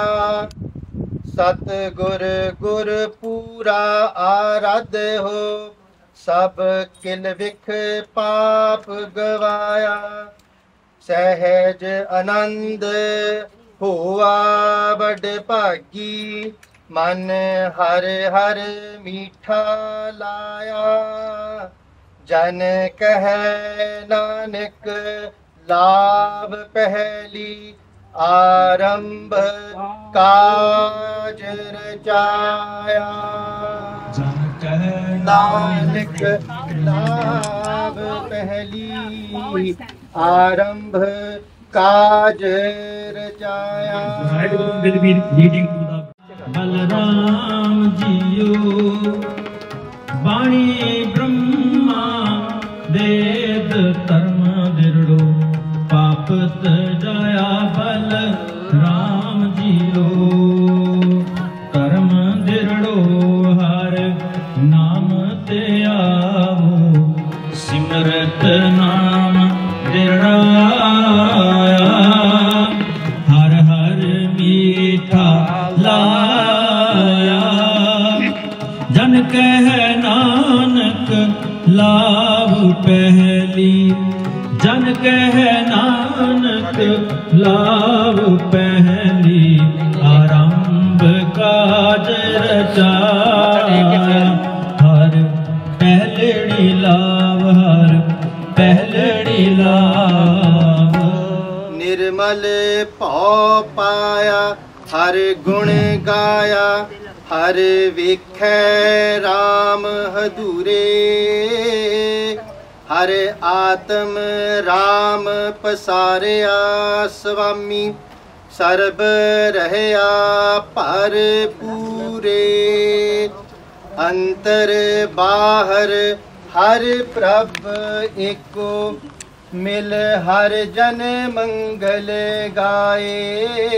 सतगुर गुर पूरा आराध्य हो सब किल विख पाप गवाया। सहज आनंद होआ बड़ भागी मन हर हर मीठा लाया। जन कह नानक लाभ पहली आरंभ काज रचाया। जन कह नानक लाभ पहली आरंभ काज रचाया। will be leading to the Balram जियो। वाणी ब्रह्मा वेद धर्म दृढ़ो पाप तजाया बल राम जियो। कर्म दृढ़ो हर नाम त्यावो सिमरत नाम दृढ़ाया। हर हर मीठा लाया। जन कह नानक लाभ पहली। जन कह नानक लाभ पहली आरंभ काज रचाया। हर पहलड़ी लाभ हर पहलड़ी लाभ। निर्मल भौ पाया हर गुण गाया। हर वेखै राम हदूरे। हर आत्म राम पसारिया स्वामी सर्ब रहया पर पूरे। अंतर बाहर हर प्रभ एको मिल हर जन मंगल गाए।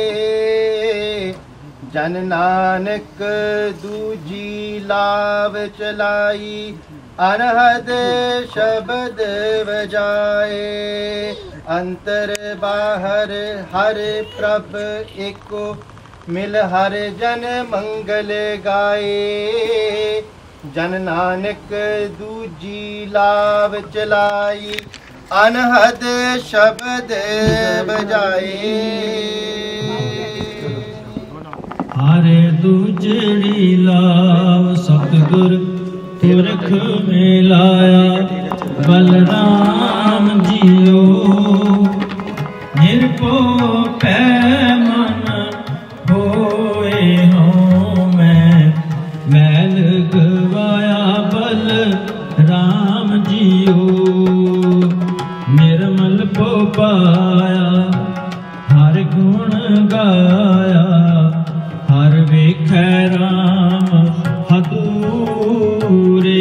जन नानक दूजी लाभ चलाई अनहद शब्द बजाए। अंतर बाहर हर प्रभ एको मिल हर जन मंगल गाए। जन नानक दूजी लाभ चलाई अनहद शब्द बजाए। हरे दूजड़ी लाभ सतगुर पुरख मिलाया बलराम जियो। निरपो पै मन होए हो मैं मैल गवाया बल राम जियो। निर्मल पो पाया हर गुण गाया। हर वेखै राम हदूरे।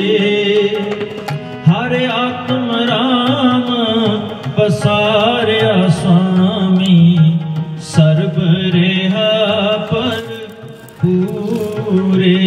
हर आत्म राम पसारिया स्वामी सर्ब रेहा पर पूरे।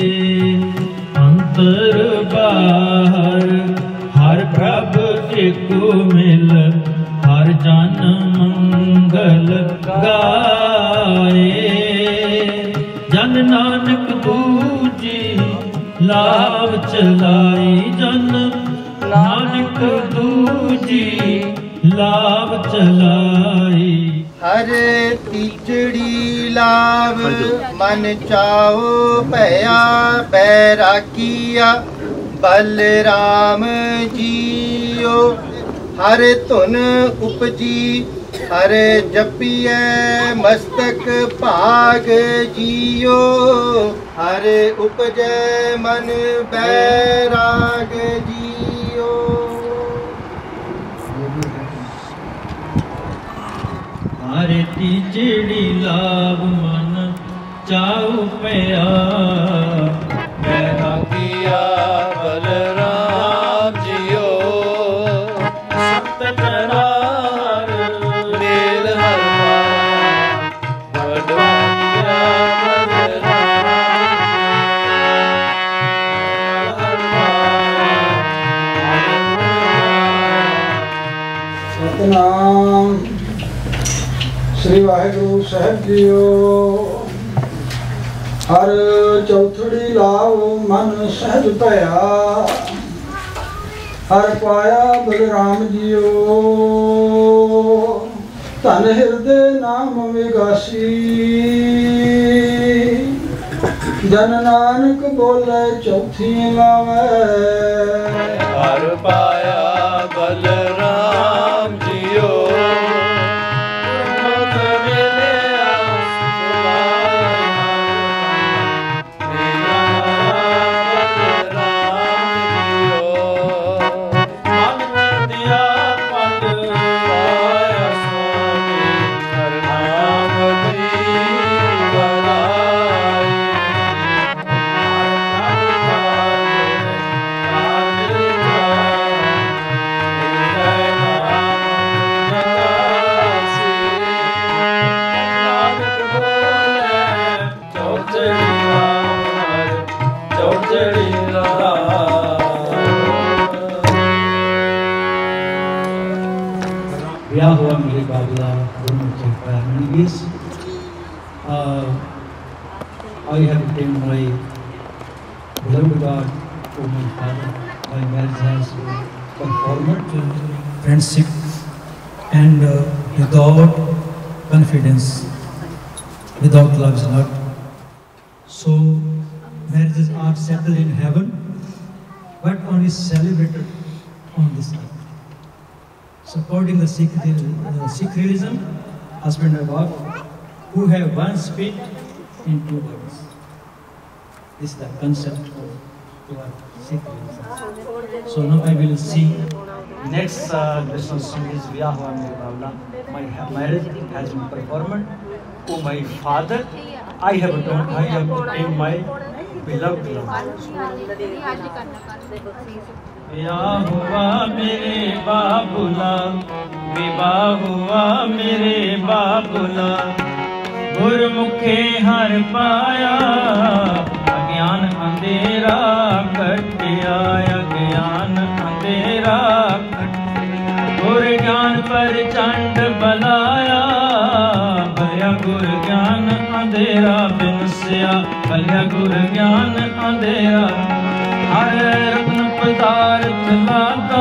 अंतर बाहर हर प्रभ एको मिल हर जन मंगल गाए। जन नानक दूजी लाभ चलाई। जन नानक दूजी लाभ चलाई। हर तीजड़ी लाभ मन चाओ भया बैरागिया बलराम जियो। हर धुन उपजी हर जपिए मस्तक भाग जियो। हर उपजै मन बैराग जियो। हर तीजड़ी लाभ मन चाऊ पया मैना किया बलराम जियो सत करार मेल हर पाया वडवा किया सतनाम श्री वाहिगुरु साहब जीओ। हर चौथड़ी लाओ मन सहज भया हर पाया बलराम जियो। धन हृदय नाम विगासी जन नानक बोले चौथी लावे हर पाया बलराम जियो। ब्याह हुआ मेरे बाबला दोनों के many years. Uh, I have attained my beloved God to my father. My marriage has conformed to friendship and uh, without confidence, without love is not. So marriages are settled in heaven, but only celebrated on this earth. Supporting the Sikh, uh, Sikh religion, husband and wife, who have one spirit in two bodies. This is the concept of our Sikh religion. So now I will sing next uh, Krishna song is Vyah Hua Mere Bavla. My marriage has been performed. Oh my father, I have done, I have obtained my beloved love. ब्याह हुआ मेरे बाबुला विवाह हुआ मेरे बाबुला गुरमुखे हर पाया अज्ञान अंधेरा कटिया अज्ञान अंधेरा गुर ज्ञान पर चंड बलाया भया गुर ज्ञान अंधेरा बिनसिया भया गुर ज्ञान अंधेरा हर रत्न पदार्थ लाता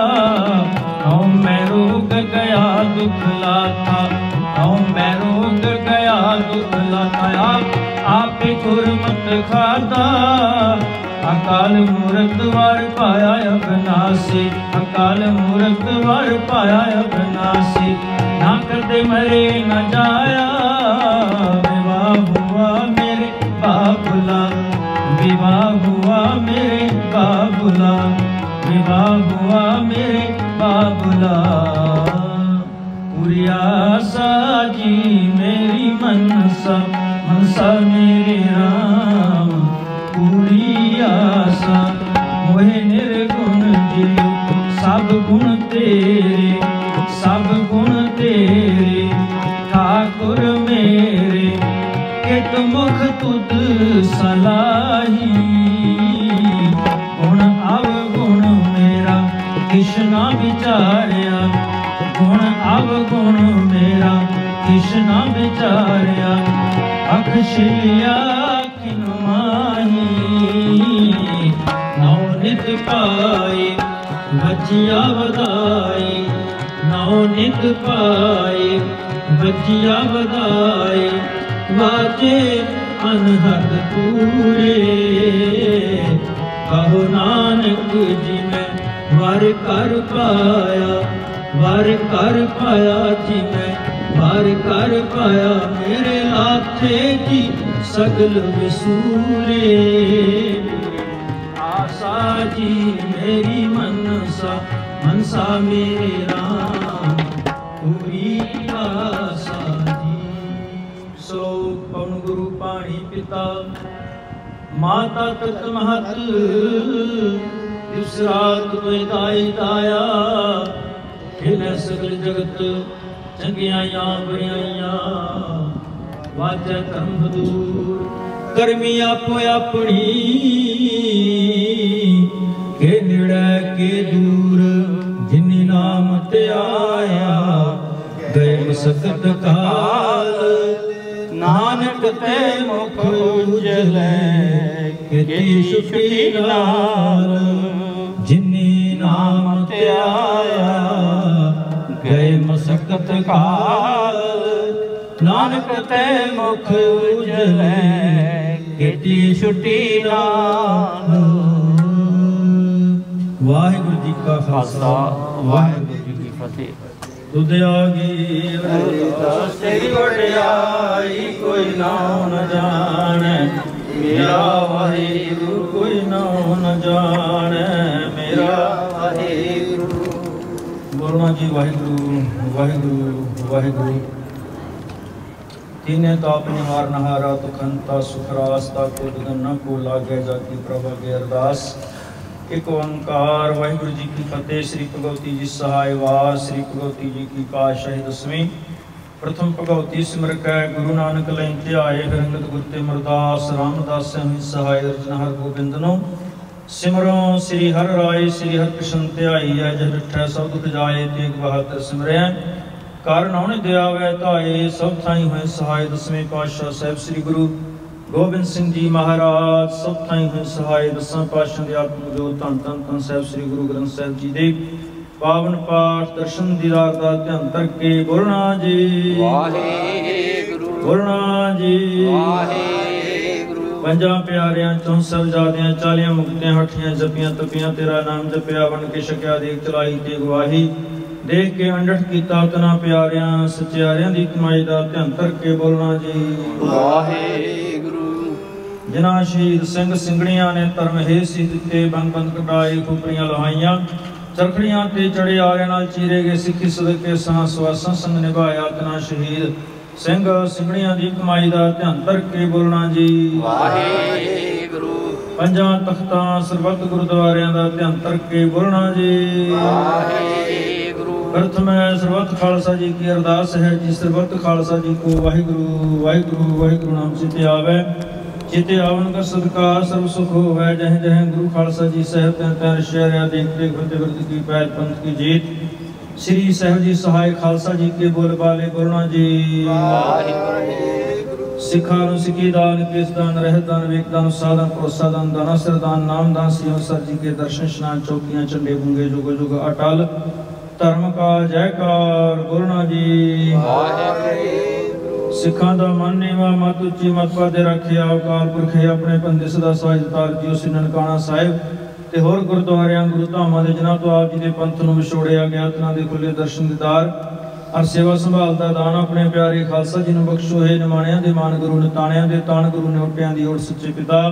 नौ मैं रोग गया दुख लाता नौ मैं रोग गया दुख लाता आप आप गुरमत खाता अकाल मूरत वार पाया अविनाशी अकाल मूरत वार पाया अविनाशी ना कदे मरे न जाया विवाह हुआ मेरे बाबुला विवाह हुआ मेरे बाबुला विवाह हुआ मेरे बाबुला पूरी आशा जी मेरी मनसा मनसा मेरे राम पूरी आशा मोहे निर्गुण जियो सब गुण तेरे सब गुण तेरे ठाकुर मेरे कित मुख तुद सलाही गुण अवगुण मेरा कृष्णा विचारिया गुण अवगुण मेरा कृष्णा विचारिया अक्षिया किन माही नौ नित पाए बचिया बधाई नौ नित पाए बचिया बधाई वाजे अनहद पूरे कहो नानक जी मैं वर कर पाया वर कर पाया जी मैं वर कर पाया मेरे लाथे जी सगल विसूरे आशा जी मेरी मनसा मनसा मेरे राम पूरी आशा जी। सो पवन गुरु पाणी पाणी पिता माता तक महत दिवस रात कोई दाई दाया खिले सगल जगत चंगियां बड़ियां वाचा धर्म दूर करमी आपो अपनी के नेड़े के दूर जिन्नी नाम ते आया गए मसकत काल नानक ते मुख उजले किती छुटी नाल जिन्नी नाम ते आया गए मसकत काल नानक ते मुख उजले किती छुटी नाल। वाहिगुरु जी का खालसा वाहिगुरु जी की फतेह। तुद आगी अरदास तेरी वडियाई कोई नाम न जाने मेरा वाहिगुरु कोई नाम न जाने मेरा वाहिगुरु। बोलना जी वाहिगुरु वाहिगुरु वाहिगुरु। तीने ताप निहार नहारा तो खंता सुख रास्ता को गगन को लागे जाती प्रभा के अरदास। एक ओंकार वाहिगुरु जी की फतेह। श्री भगवती जी सहाय वार श्री भगवती जी की पातशाही दसवीं। प्रथम भगवती सिमर कै गुरु नानक लैं ध्याए रंगत गुरते मुरदास रामदास सहाय अर्जन हर गोबिंदनो सिमरों श्री हर राय श्री हर कृष्ण ध्याई है जह डिठै सब दुख जाए तेग बहादुर सिमरै कारण उन दया वै धाए सब थाई होए सहाय दसवें पातशाह साहिब श्री गुरु गोबिंद सिंह जी महाराज सब थाई होए सहाय दसां पातशाह दे आत्मक जोत धन धन धन साहिब श्री गुरु ग्रंथ साहिब जी दे पावन पाठ दर्शन दीदार दा ध्यान करके बोलना जी वाहिगुरु बोलना जी वाहिगुरु। पंजा प्यारियां चौं साहिबजादियां चालियां मुक्तियां हठियां जपियां तपियां तेरा नाम जपिया बन के छकिया देख चलाई ते गवाही देख के अंडठ कीता तना प्यारियां सच्चारियां दी कमाई दा ध्यान करके बोलना जी वाहिगुरु। जिन्हां शहीद सिंह सिंगड़ियां ने धर्म हे सी दिते बंग बंद कटाए खुपड़ियां लहाइयां चरखड़ियां ते चढ़े आरे नाल चीरे गए सिक्खी सदके सांस वासां संग निभाया तना शहीद सिंह सिंगड़ियां दी कमाई दा ध्यान करके बोलना जी वाहिगुरु। पंजां तख्तां सरबत गुरुद्वारियां दा ध्यान करके बोलना जी वाहिगुरु। प्रथम सरबत खालसा जी की अरदास है जी सरबत खालसा जी को वाहिगुरु वाहिगुरु वाहिगुरु नाम चिते आवे चिते आवन का सदकार सर्व सुख होवे जह जह गुरु खालसा जी साहब तन तन शहर देखते गुरते गुरते की पैल पंथ की जीत श्री साहब जी सहाय खालसा जी के बोल बाले बोलना जी वाहिगुरु। सिखा नु सिखी दान केस दान रह दान वेक दान साधन प्रोत्साह दान दाना सर दान नाम दान सिंह सर जी के दर्शन स्नान चौकियां चंडे बुंगे जुग जुग अटल धर्म का जयकार बोलना जी वाहिगुरु। सिखां दा मन नीवा मत उच्ची मत पादे रखिया अकाल पुरखे अपने बंदे सदा साज तार जियो श्री ननकाना साहिब ते होर गुरुद्वारियां गुरु धामां दे जिन्हां तो आप जी दे पंथ नूं विछोड़िया गया तिन्हां दे खुले दर्शन दीदार और सेवा संभाल दा दान अपने प्यारे खालसा जी नूं बख्शो है निमाणियां दे मान गुरु निताणियां दे ताण गुरु नेवटियां दी ओर सच्चे पिता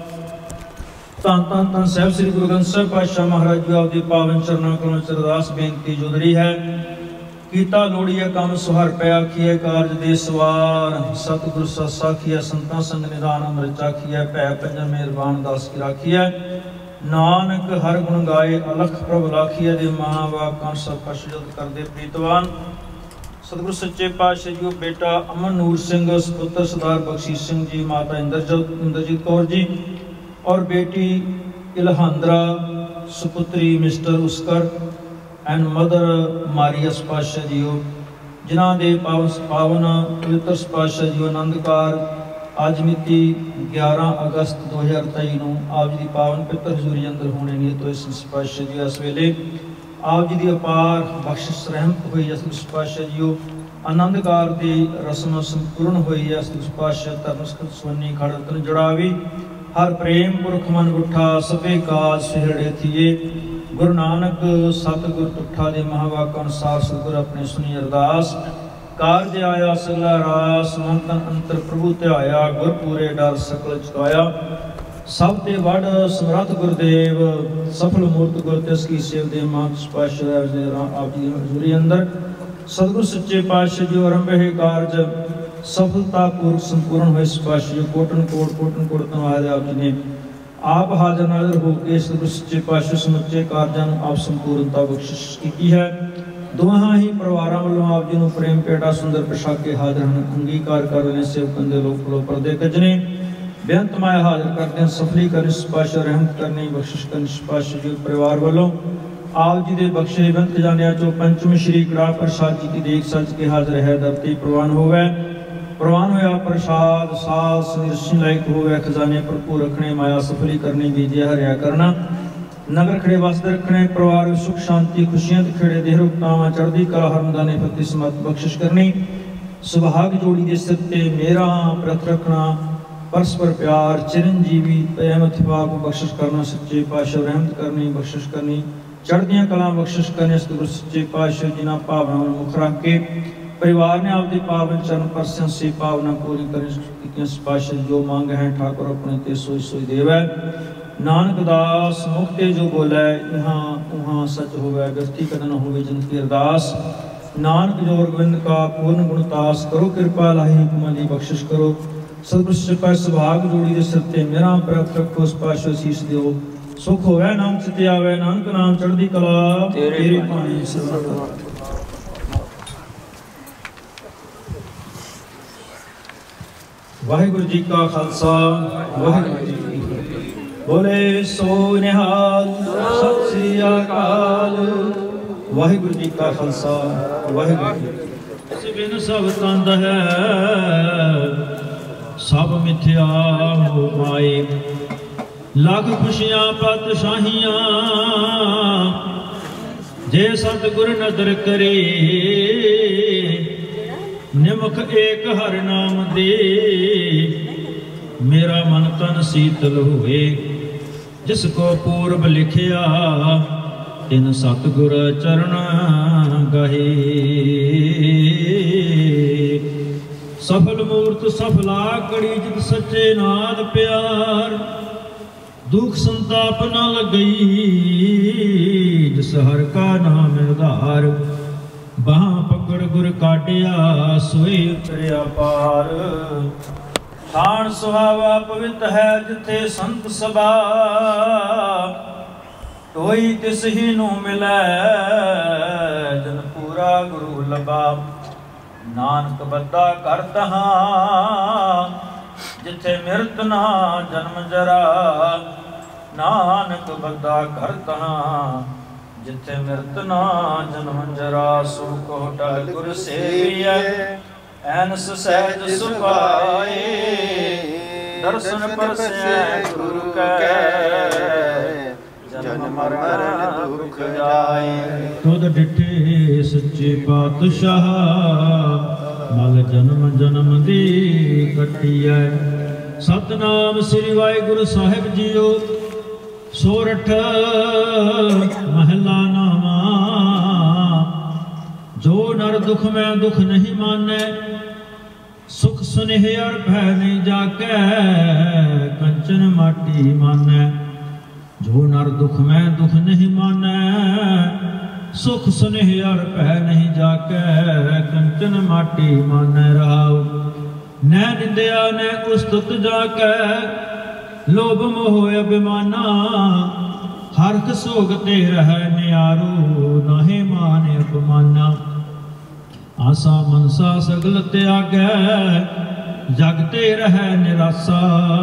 धन धन धन साहिब श्री गुरु ग्रंथ साहिब पातशाह महाराज जी आप दी पावन चरणां कोलों अरदास बेनती जुदरी है कीता लोड़िया काम सुहर पे आखिए कारज दे सवार सतगुरु सत साखिया संतां संग निदान अमृत चाखिया भै पंजन मेहरबान दास की राखिया नानक हर गुण गाए अलख प्रभ राखिया दे महावाकां सब पशजत कर दे प्रीतवान सतगुरु सच्चे पातशाह जी बेटा अमन नूर सिंह सुपुत्र सरदार बख्शीश सिंह जी माता इंद्रजोत इंद्रजीत कौर जी और बेटी इलहांद्रा सुपुत्री mister Oscar and mother Marius पातशाह जीओ जिन्हां दे पावन पावन पवित्र पातशाह जीओ आनंदकार अज मिति ग्यारह अगस्त दो हज़ार तेई नूं आप जी दी पावन पितर हजूरी अंदर होने नियत होए इस पातशाह जी इस वेले आप जी दी अपार बख्शिश रहमत हुई इस पातशाह जीओ आनंदकार दी रस्म संपूर्ण हुई इस पातशाह धर्मस्कृत सोनी खड़तन जड़ावी हर प्रेम पुरख मन गुठा सभे काज सिहरड़े थिए गुरु नानक सतगुर तुठा दे महावाक अनुसार सतगुर अपने सुनी अरदास कारज आया सगला रास मंतन अंतर प्रभु ध्याया गुर पूरे डर सकल चुकाया सब ते वड़ समर्थ गुरुदेव सफल मूर्त गुर तिस की सेव दे मात पातशाह आप जी हजूरी अंदर सतगुर सच्चे पातशाह जी आरंभ है कारज सफलतापूर्वक संपूर्ण हुए सिपाही कोटन कोट कोटन कोट धन्यवाद आप जी ने आप हाजर नाजर हो के सच्चे पातशाह समुचे कारजां आप संपूर्णता बख्शिश की है। दोहां ही परिवारां वालों आप जी नूं प्रेम पेटा सुंदर पोशाके हाजर हैं अंगीकार कर लेने से बंदे लोग फलो पर्दे कजने बेअंत माया हाजर करते हैं सफली कर पातशाह रहमत करनी बख्शिश कर पातशाह जी परिवार वालों आप जी दे बख्शे बेअंत जानिया जो पंचम श्री कड़ा प्रसाद जी की देख सच के हाजर है धरती प्रवान होवे प्रवान होया प्रसाद सास निरसन लायक होवे खजाने भरपूर रखने माया सफली करनी बीजे हरिया करना नगर खड़े वास्ते रखने परिवार में सुख शांति खुशियां खड़े देह रुकतावा चढ़दी कला हरमदाने फतेह समत बख्शिश करनी सुभाग जोड़ी दे सत्ते मेरा प्रत रखना परस्पर प्यार चिरंजीवी प्रेम इत्तेफाक को बख्शिश करना सच्चे पातशाह रहमत करनी बख्शिश करनी चढ़दियां कला बख्शिश करने सच्चे पातशाह जिन्हां भावनावां नूं मुख रख के परिवार ने आपके पावन चरण परसों से पावना पूरी कर पातशाह जो मांग है ठाकुर अपने ते सोई सोई देवै नानक दास मुक्ते जो बोलै यहाँ उहाँ सच होवै व्यक्ति कदन होवे जन की अरदास नानक जोर गोविंद का पूर्ण गुणतास करो कृपा लाही कुमारी बख्शिश करो सदपुरुष सुभाग जोड़ी दे सत्ते मेरा प्राप्त रखो पातशाह शीश दियो सुख होवै नाम चिते आवै नानक नाम चढ़दी कला तेरे पानी सरवण वाहिगुरु जी का खालसा वाहिगुरु जी की फतेह बोले सो निहाल सत श्री अकाल वाहिगुरु जी का खालसा वाहिगुरु जी इस बिन सब तंद है सब मिथ्या हो माए लख खुशियां पातशाहियां जे सतगुर नदर करे निमुख एक हर नाम दे मेरा मन तन शीतल हुए जिसको पूर्व लिखिया तिन सतगुर चरण गहे सफल मूर्त सफला कड़ी जित सच्चे नाद प्यार दुख संताप न लगई जिस हर का नाम उधार बाह पकड़ गुर काटिया सोई उतरिया पार थान सुहावा पवित है जिथे संत सभा टोई तिस ही नू मिलै जन पूरा गुरु लबा नानक बद्दा कर तहां जिथे मिरत ना जन्म जरा नानक बद्दा कर तहां जिथे मिरत ना जन्म जरा सुख टल गुर सेविया ऐनस सहज सुभाए दर्शन परसै गुरु कै जन्म मरण दुख जाए तुद डिठे सच्चे पातशाह मल जन्म जन्म दी कटिया सतनाम श्री वाहिगुरु साहिब जीओ सोरठ महला नामा जो नर दुख में दुख नहीं माने सुख सुनेह और भय नहीं जाके कंचन माटी माने जो नर दुख में दुख नहीं माने सुख सुनेह और भय नहीं जाके कंचन माटी माने रहाओ न निंदया न उस्तुत जाके लोभ मोह अभिमाना हरख सोगते रह नियारो नाहे माने अपमाना आसा मनसा सगल त्यागै जगते रह निरासा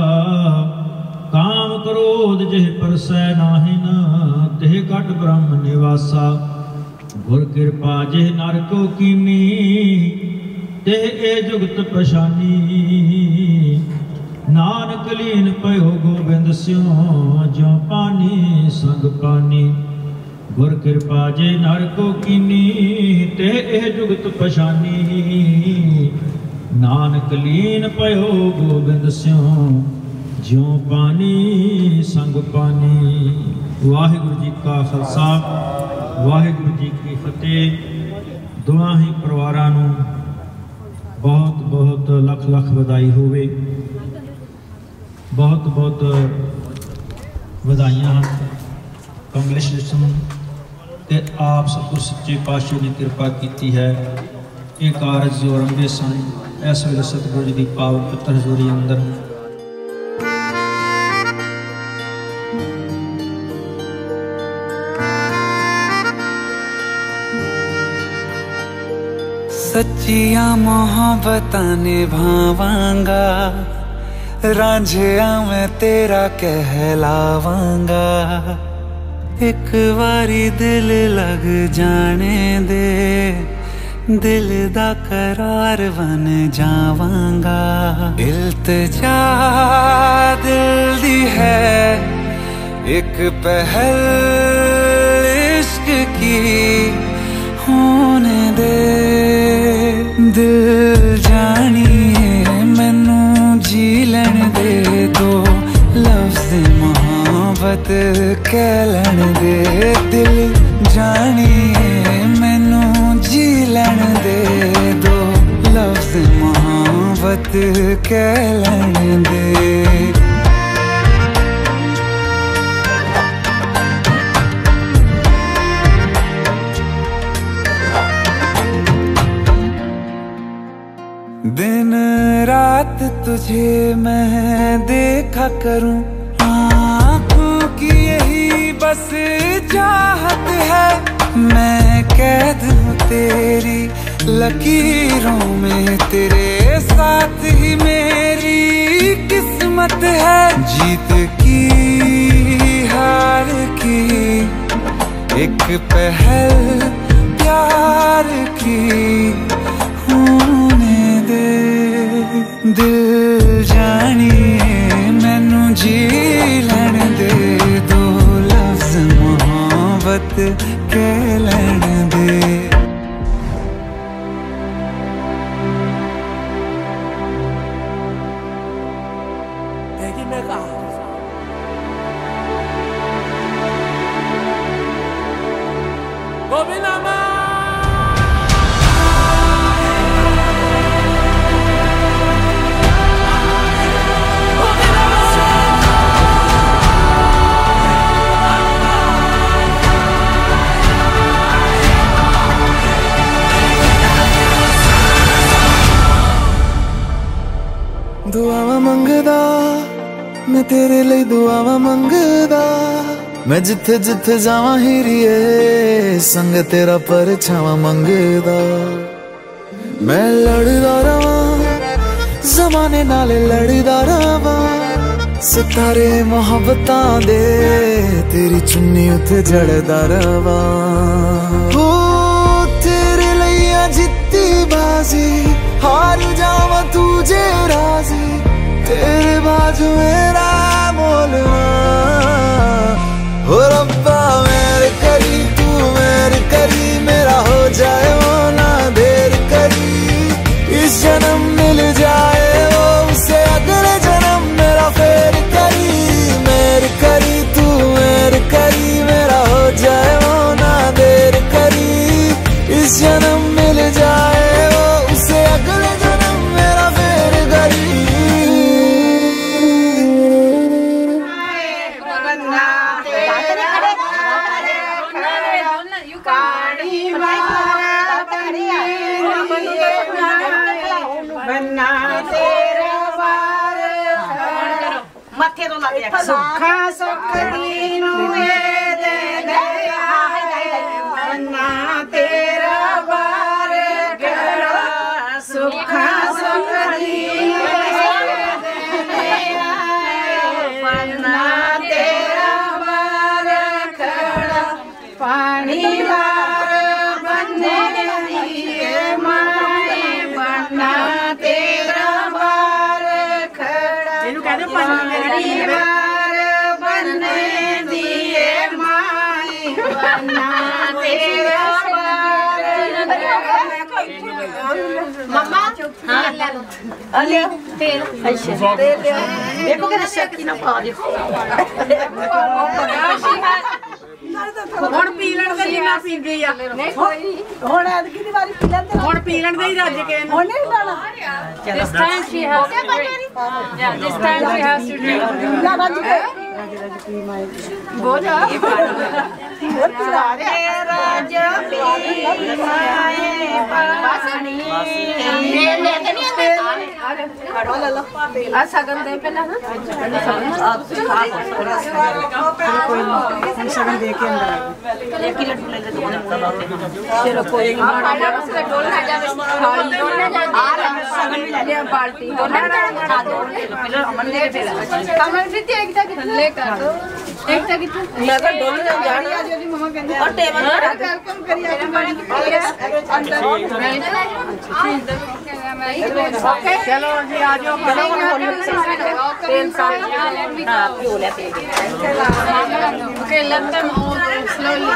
काम क्रोध जिह परसै नाहिन तिह घट ब्रह्म निवासा गुर कृपा जिह नर को कीनी तिह ए जुगत पछानी नानक लीन पयो गोबिंद स्यों ज्यों पानी संग पानी गुर कृपा जे नर को कीनी ते एह जुगत पछानी नानक लीन पयो गोबिंद स्यों ज्यों पानी संग पानी। वाहिगुरु जी का खालसा वाहिगुरु जी की फतेह। दोवां ही परिवारां नूं बहुत बहुत लख लख बधाई होवे, बहुत बहुत ਵਧਾਈਆਂ ਕੰਗ੍ਰੈਚੁਲੇਸ਼ਨ। ਤੇ ਆਪ ਸਤਿਗੁਰ ਸੱਚੇ ਪਾਤਸ਼ਾਹ ਨੇ ਕਿਰਪਾ ਕੀਤੀ ਹੈ। ਇਹ ਕਾਰਜ ਜੋ ਆਰੰਭੇ ਸਨ इस वेले सतगुरु जी की पावन पवित्र हजूरी अंदर सच्चिया मोहब्बत निभावांगा, रांझिया मैं तेरा कहलावांगा। एक बारी दिल लग जाने दे, दिल दा करार बन जावांगा। इल्तिजा दिल दी है एक पहल इश्क की होने दे। दिल जानिए मैनू जी लैन दे, दो लफ्ज़ मोहब्बत कह लैन दे। दिल जानिए मैनू जी लैन दे, दो लफ्ज़ मोहब्बत कह लैन दे। दिन रात तुझे मैं देखा करूं, आँखों की यही बस चाहत है। मैं कैद हूँ तेरी लकीरों में, तेरे साथ ही मेरी किस्मत है। जीत की हार की एक पहल प्यार की होने दे। दिल जानिए मैनू जी लैन दे, दो लफ्ज़ मोहब्बत कह लैन दे। दुआवा मंगदा मैं तेरे लिए, दुआवा मंगदा मैं जिथे जिथे जावां हीरिए, संग तेरा परछावां मंगदा। मैं लड़दा रवां जमाने नाल लड़दा रवां, सितारे मोहब्बतां दे तेरी चुन्नी उते जड़दा रवां। हो तेरे लिए जित्ती बाजी, हार जावां तुझे राजी, तेरे बाजू मेरा मोलना। हो रब्बा मेरे करी तू मेरे करी, मेरा हो जाए वो ना देर करी। इस जन्म मिल जाए वो उसे अगले जन्म मेरा फेर करी। मेरे करी तू मेरे करी, मेरा हो जाए वो ना देर करी। इस जन्म मिल जाए वो उसे अगले जन्म मेरा फेर करी। सुखा सुख दीनू दे दया, बन्ना तेरा बार खड़ा। सुखा सुख दीनू दे दया, बन्ना तेरा बार खड़ा। पानी बार बनने दिए माए, बन्ना तेरा बार खड़ा। पानी बार बनने दिए माए, बन्ना तेरा बार। मम्मा हाँ ले तेल, अच्छा तेल देखो कि शक्ति ना पा दियो। ਹੁਣ ਪੀਲਣ ਦੇ ਜਿੰਨਾ ਪੀਂਦੀ ਆ ਹੁਣ ਐਤਕੀ ਦੀ ਵਾਰੀ ਪੀ ਲੈਂਦੇ ਹੁਣ ਪੀਲਣ ਦੇ ਹੀ ਰੱਜ ਕੇ ਹੁਣ ਨਹੀਂ ਲਾਣਾ this time she has to drink yeah this time she has to drink ਲਾ ਰੱਜ ਕੇ बोल सगन दे पहला ना सगन दे के अंदर एक ही लड्डू ले ले चलो कोई डोल ना जावे थाली डोल ना जावे सगन भी ले ले बाल्टी डोल ना पहले अमन ले पहला कमल प्रीति एक तक ले कर दो एक तक मैं तो डोल ना जानी आज जी मम्मा कहंदे और टेबल पर वेलकम करिए अंदर ओके चलो जी आ जाओ तेल साथ हां पियो ले तेल okay let them all slowly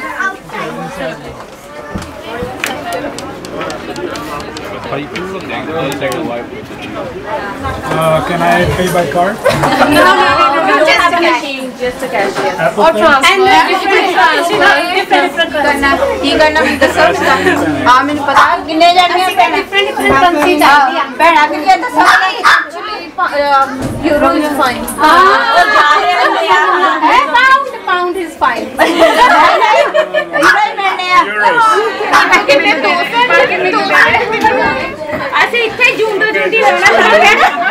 Uh, can I pay by card? No, no, no, no, just a machine, just a cashier. Or transfer. And different transfer, different करना, ये करना भी दस रुपये का. हाँ मैंने पता है कितने जाने हैं different different currency चाहिए. बैठा के लिए तो सब actually euro is fine. हाँ और जा रहे हैं यार. Pound pound is fine. euro मैंने यार. पैकेट में दो पैकेट में दो ऐसे इतने झुंडो झुंडी रहना चाहिए.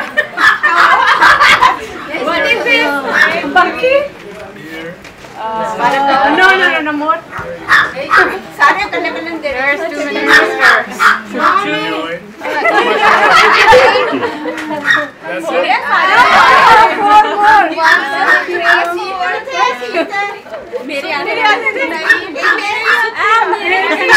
What is this? Bucky? Uh, no, no, no, no more. सारे करने करने दे रहे हैं. Two minutes. That's it. Four more. मेरे आने मेरे आने नहीं मेरे आ मेरे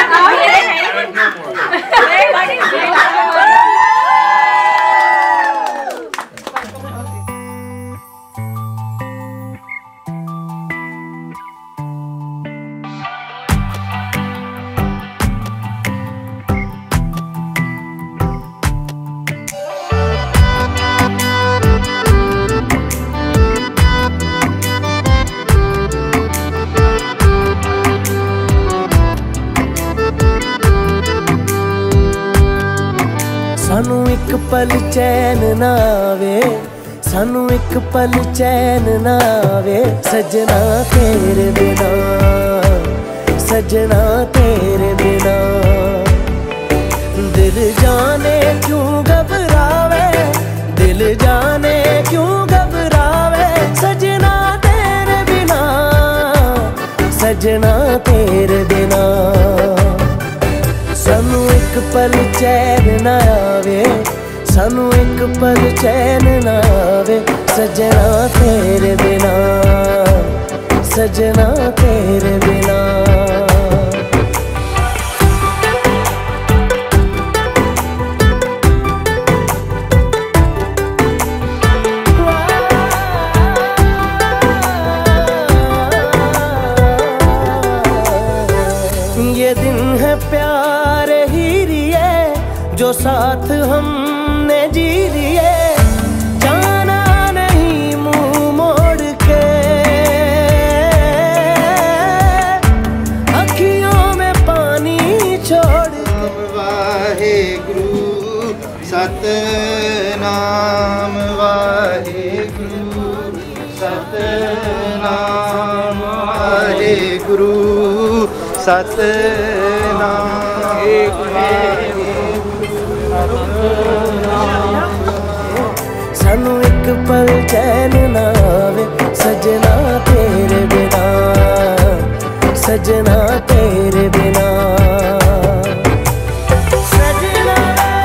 सानू एक पल चैन ना आवे सानू एक पल चैन ना आवे सजना तेरे बिना सजना तेरे बिना दिल जाने क्यों घबरावे दिल जाने क्यों घबरावे सजना तेरे बिना सजना तेरे बिना सानू एक पल चैन ना आवे सानू एक पल चैन ना आवे सजना तेरे बिना सजना तेरे बिना ये दिन है प्यार ही रिए जो साथ हमने जी लिए जाना नहीं मुंह मोड़ के अखियों में पानी छोड़ के वाहे गुरु सतनाम वाहे गुरु सतनाम वाहे गुरु सतनाम सानू एक पल चैन ना आवे सजना तेरे बिना सजना तेरे बिना सजना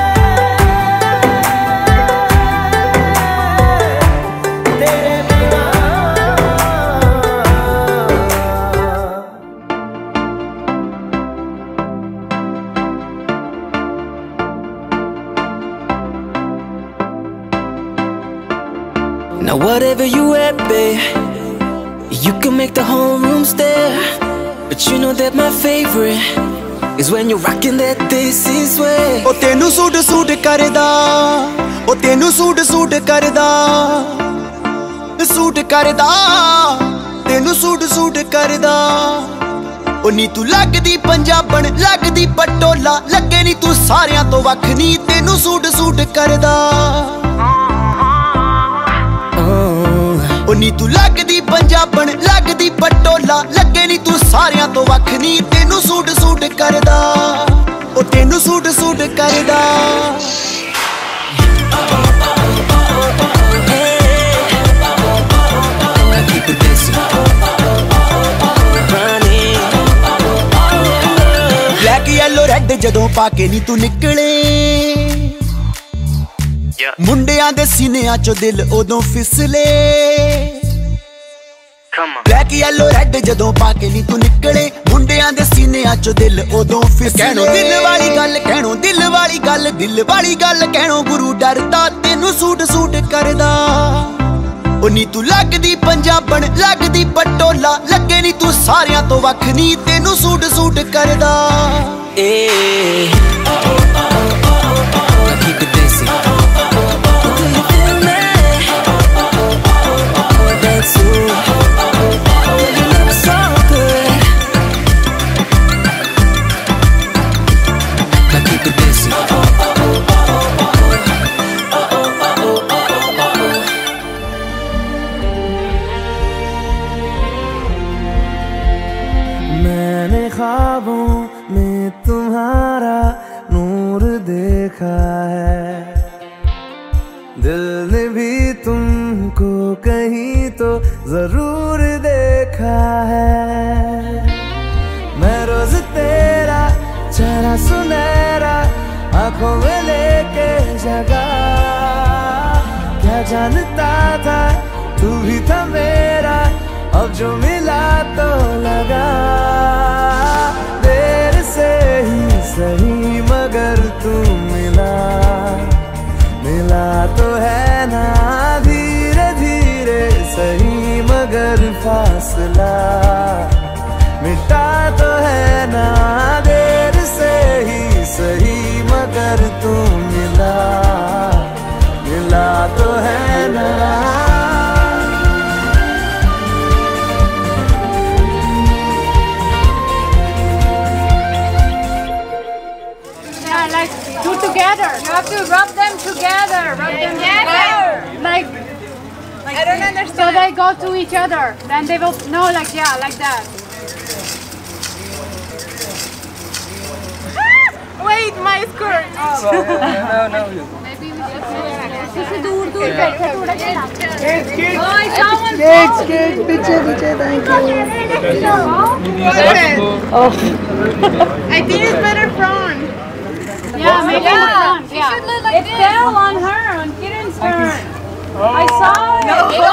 तेरे बिना Now whatever you at, babe, you can make the whole room stare. But you know that my favorite is when you're rocking that this is way. ओ तेनू सूट सूट करदा ओ तेनू सूट सूट करदा सूट करदा तेनू suit suit करदा ओ नी तू लगदी पंजाबन लगदी पटोला लगे नी तू सारियां तो वख नी तेनू सूट सूट करदा ओ ਨੀ ਤੂੰ ਲੱਗਦੀ ਪੰਜਾਬਣ ਲੱਗਦੀ ਪਟੋਲਾ ਲੱਗੇ ਨੀ ਤੂੰ ਸਾਰਿਆਂ ਤੋਂ ਵੱਖ ਨੀ ਤੈਨੂੰ ਸੂਟ ਸੂਟ ਕਰਦਾ ਉਹ ਤੈਨੂੰ ਸੂਟ ਸੂਟ ਕਰਦਾ ਬਲੈਕ ਯੈਲੋ ਰੈੱਡ ਜਦੋਂ ਪਾ ਕੇ ਨੀ ਤੂੰ ਨਿਕਲੇ ਮੁੰਡਿਆਂ ਦੇ ਸੀਨਿਆਂ ਚੋਂ ਦਿਲ ਉਦੋਂ ਫਿਸਲੇ ਬਲੈਕ ਯੈਲੋ ਰੈੱਡ ਜਦੋਂ ਪਾ ਕੇ ਨੀ ਤੂੰ ਨਿਕਲੇ ਮੁੰਡਿਆਂ ਦੇ ਸੀਨਿਆਂ ਚੋਂ ਦਿਲ ਉਦੋਂ ਫਿਸਲੇ ਕਹਿਣੋ ਦਿਲ ਵਾਲੀ ਗੱਲ ਕਹਿਣੋ ਦਿਲ ਵਾਲੀ ਗੱਲ ਦਿਲ ਵਾਲੀ ਗੱਲ ਕਹਿਣੋ ਗੁਰੂ ਡਰਦਾ ਤੈਨੂੰ ਸੂਟ ਸੂਟ ਕਰਦਾ ਉਹ ਨੀ ਤੂੰ ਲੱਗਦੀ ਪੰਜਾਬਣ ਲੱਗਦੀ ਪਟੋਲਾ ਲੱਗੇ ਨੀ ਤੂੰ ਸਾਰਿਆਂ ਤੋਂ ਵੱਖ ਨੀ ਤੈਨੂੰ ਸੂਟ ਸੂਟ ਕਰਦਾ ਏ मैंने ख्वाबों में तुम्हारा नूर देखा है दिल ने भी तुमको कहीं तो जरूर देखा है मैं रोज तेरा चेहरा सुनहरा आंखों में लेके जगा क्या जानता था तू भी था मेरा अब जो मिला तो लगा देर से ही सही मगर तू मिला मिला तो है ना धीरे धीरे सही मगर फासला मिटा तो है ना देर से ही सही मगर तू मिला मिला तो है ना Do together. You have to rub them together. Rub them together. Like, like, I don't understand. So they go to each other. Then they will know, like, yeah, like that. Wait, my skirt. Oh, no, no, no. Maybe we should. Just do do it. Kids, kids. Oh, I saw one. Kids, kids. Piche, piche. Thank you. Oh. I think it's better front. Yeah, maybe yeah. in front. Yeah. Should look like it this. Fell on her, on Kiran's turn. Oh. I saw it. No. It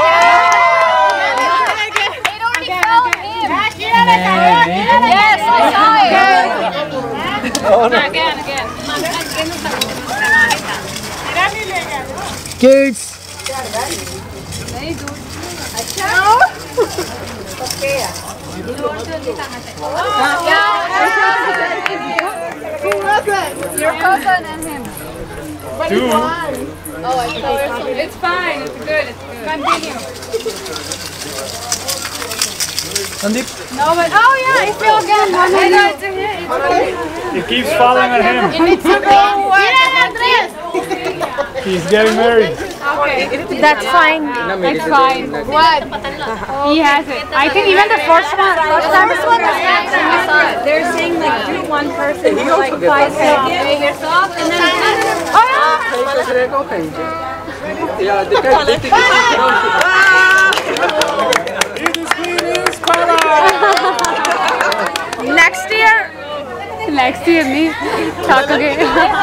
only fell on him. Yes, I saw it. Oh, no. Again, again. Kids. Very good. No. Okay. Who was it? Your cousin and him. But Two. One. Oh, I saw it. It's fine. It's good. It's good. Continue. Sandeep? No, but oh yeah, it fell again. I know it's a hit. It's okay. It keeps falling on him. It needs to go away. He's getting married. Okay, that's fine. That's fine. What? He has it. I think even the first one. The first one was not. They're saying like do one person for like five seconds. Yourself and then. Oh yeah. Next year. Next year, me. Talk again.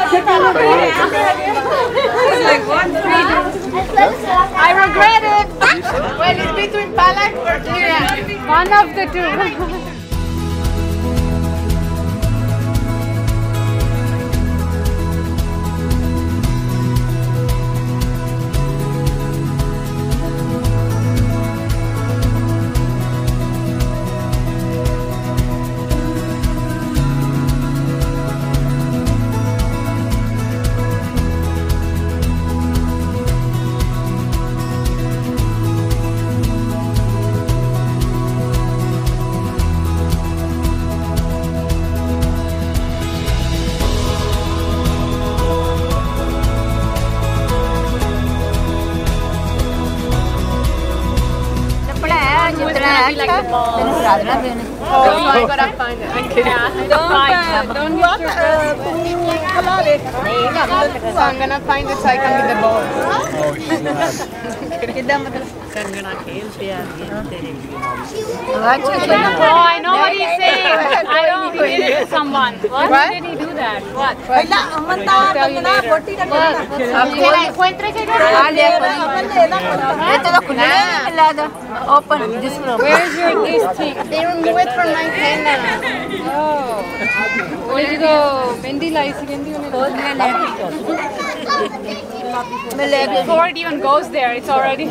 I regret it. Well, it's between Palak or Kiran. One of the two. you like the ball? Oh, I gotta find it. I'm kidding. Don't, uh, don't get your So I'm gonna find it so I can get the ball. Oh, I know what he's saying. I don't he did it to someone. What? Why did he do that? What? I'll tell you later. What? Open this room. Where's your this thing? They remove it from my henna. Oh. Where did you go? Mendi lai si mendi Before it even goes there, it's already.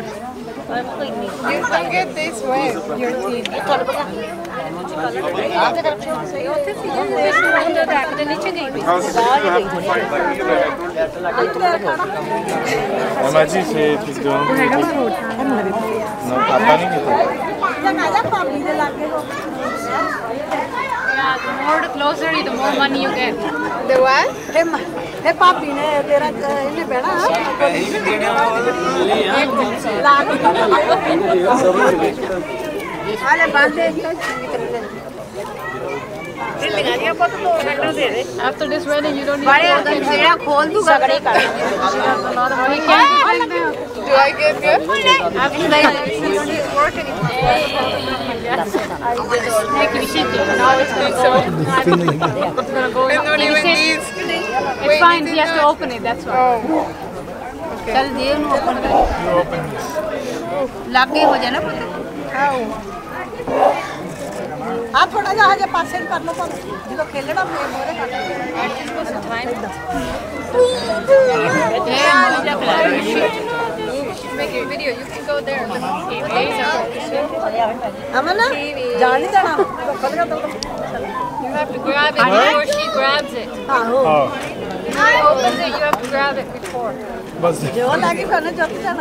You can get this way, your teeth. Mama ji se ठीक दो ना पापा नहीं किया Yeah, the more the closer, the more money you get. The what? Hey, papi ne tera inne bena ale bande After this wedding, you don't need bade jera khol du sagade kar Do I get good? After that, you don't need to work anymore. Make me shit you. Now it's good, so I'm gonna go. And not even these. It's fine. He has to open it. That's why. चल दे नु open कर लागे हो जाए ना आओ आ थोड़ा जा हजे पासे कर लो पर जो खेलना मोरे काट इसको टाइम ए मुझे Make a video. You can go there. अमना जान ही जाना You have to grab it before she grabs it. हां हो When she opens it, you have to grab it before. बस जो लागे खाने जब जाना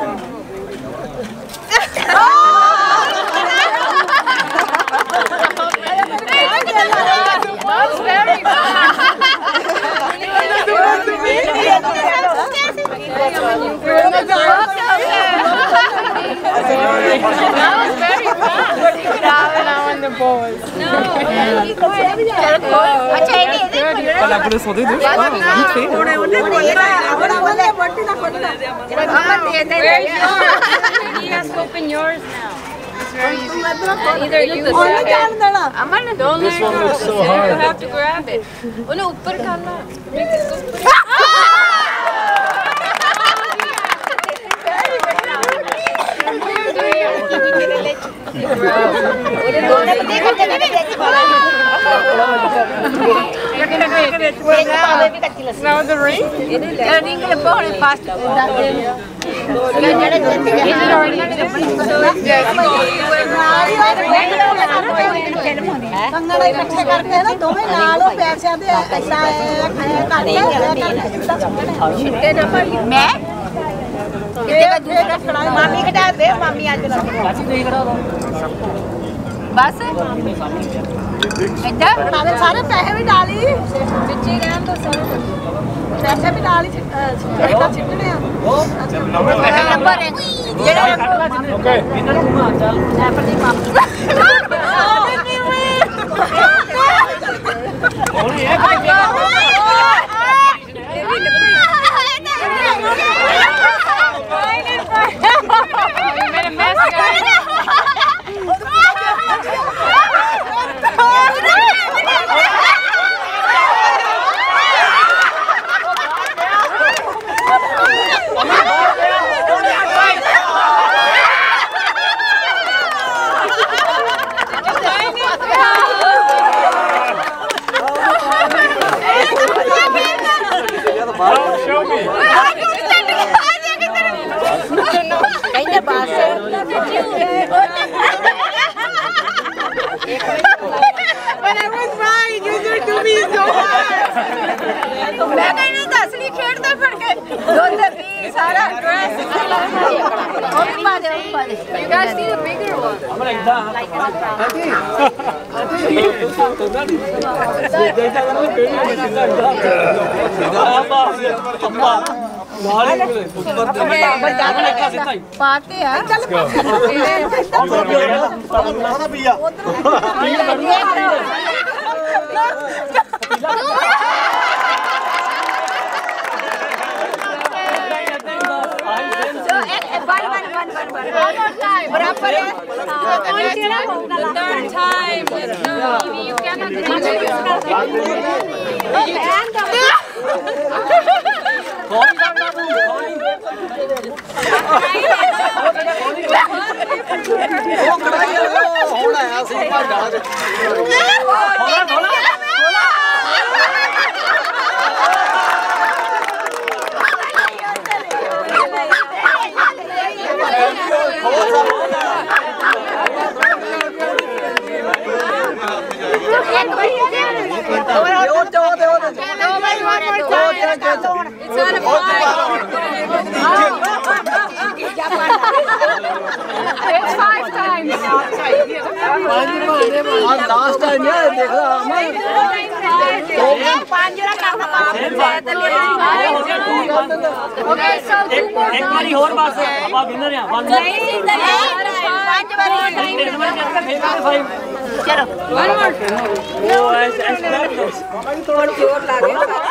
That was very fast. That was very fast. Now and I want the balls. No. अच्छा ये ये कल आपने सोते थे गीत थे ओने ओने ओने ओने बट्टी ना खोलना He has to open yours now. It's very easy. Either you ओने जान देना Aman, don't This one looks so You hard. have to grab it. उन्हें ऊपर करना. Now the ring? ring के बहुत fast Is it already? Yes. Kangra इकट्ठे करके ना दोवे नालों पैसे दे ऐसा है मैं कितने का दूसरा खड़ा मामी के टाइम दे मामी आज लगा बस इधर नाले सारे पैसे भी डाली बिच्ची रहन तो सारे पैसे भी डाली छिटका छिटने हैं नंबर है जेड़ा ओके इधर घुमा चल मैं पर नहीं मामी और ये show me. कहीं बात से When I was right, you did to me so hard. मैं कहीं नहीं दसवीं खेलता फिर के दो दबी सारा dress और मारे मारे You guys need a bigger one. पाते यार चल बराबर है third time you cannot It's five times. Last time yeah, देख रहा हूँ। पांच जरा करना काम Okay, so two more. एक बारी और बात है। अब आप विनर हैं। नहीं नहीं पांच बारी टाइम चलो one more. वो ऐसे ऐसे थोड़ी और लागे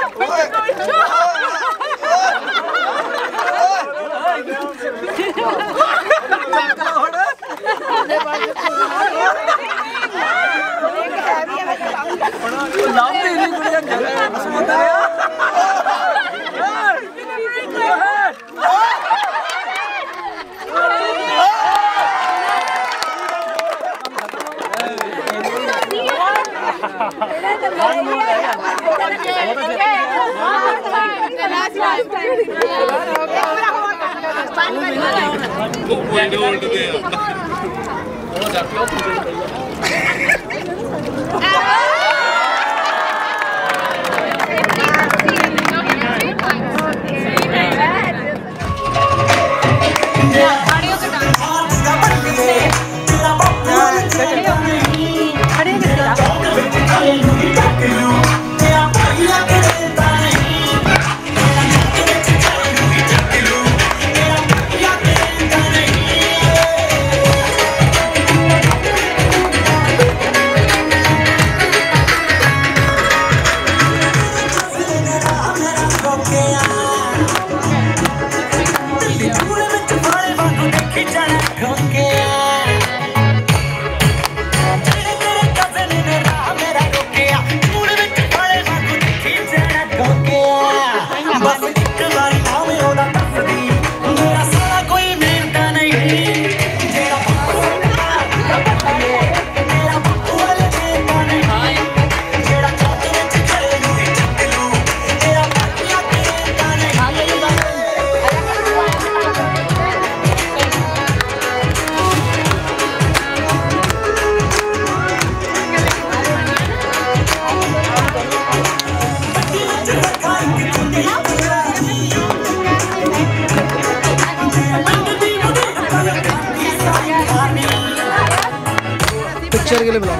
पिक्चर के लिए बुला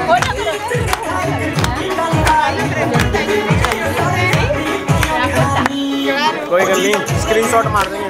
कोई गल नहीं स्क्रीनशॉट मार देंगे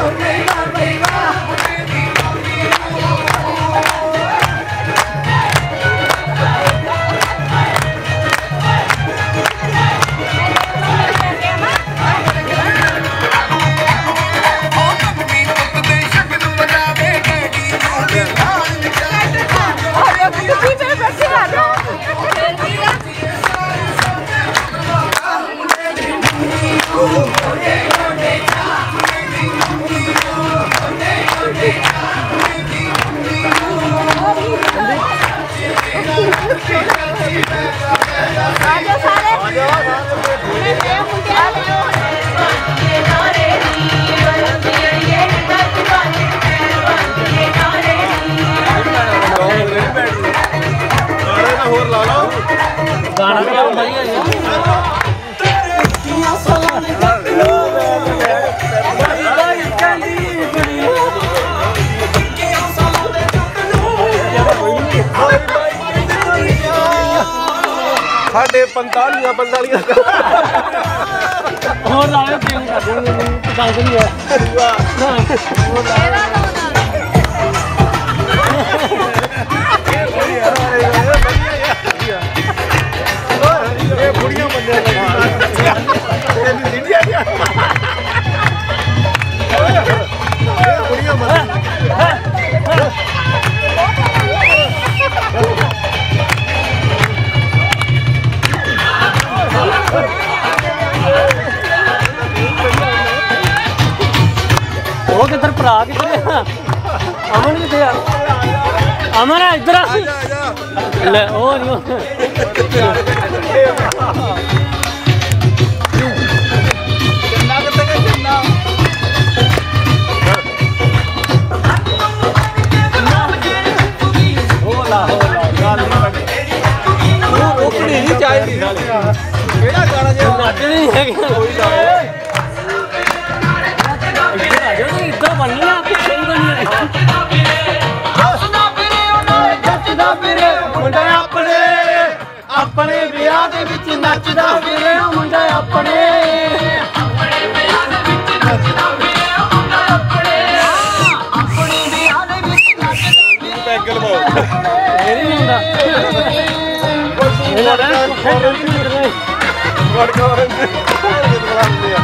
साढ़े पंतालियां पंतालियां और लावे प्रेम कर देंगे पसंद नहीं है ये बुढ़िया बंदे बुढ़िया बंदे वो किधर भरा किधर अमन किधर अमन इधर ले ओ नहीं होला होला गाल वो ओकड़ी नहीं चाहिए केड़ा गाना जे नच नहीं है कोई इतना बननी है आपकी सही बनी है नचदा फिरे मुंडा अपने अपने विआह दे विच नचदा फिरे मुंडा अपने अपने विआह दे विच नचदा फिरे मुंडा अपने अपने विआह दे विच नचदा फिरे पैगल बो मेरी मुंडा मेरा ना वर्ड कवर में बना लिया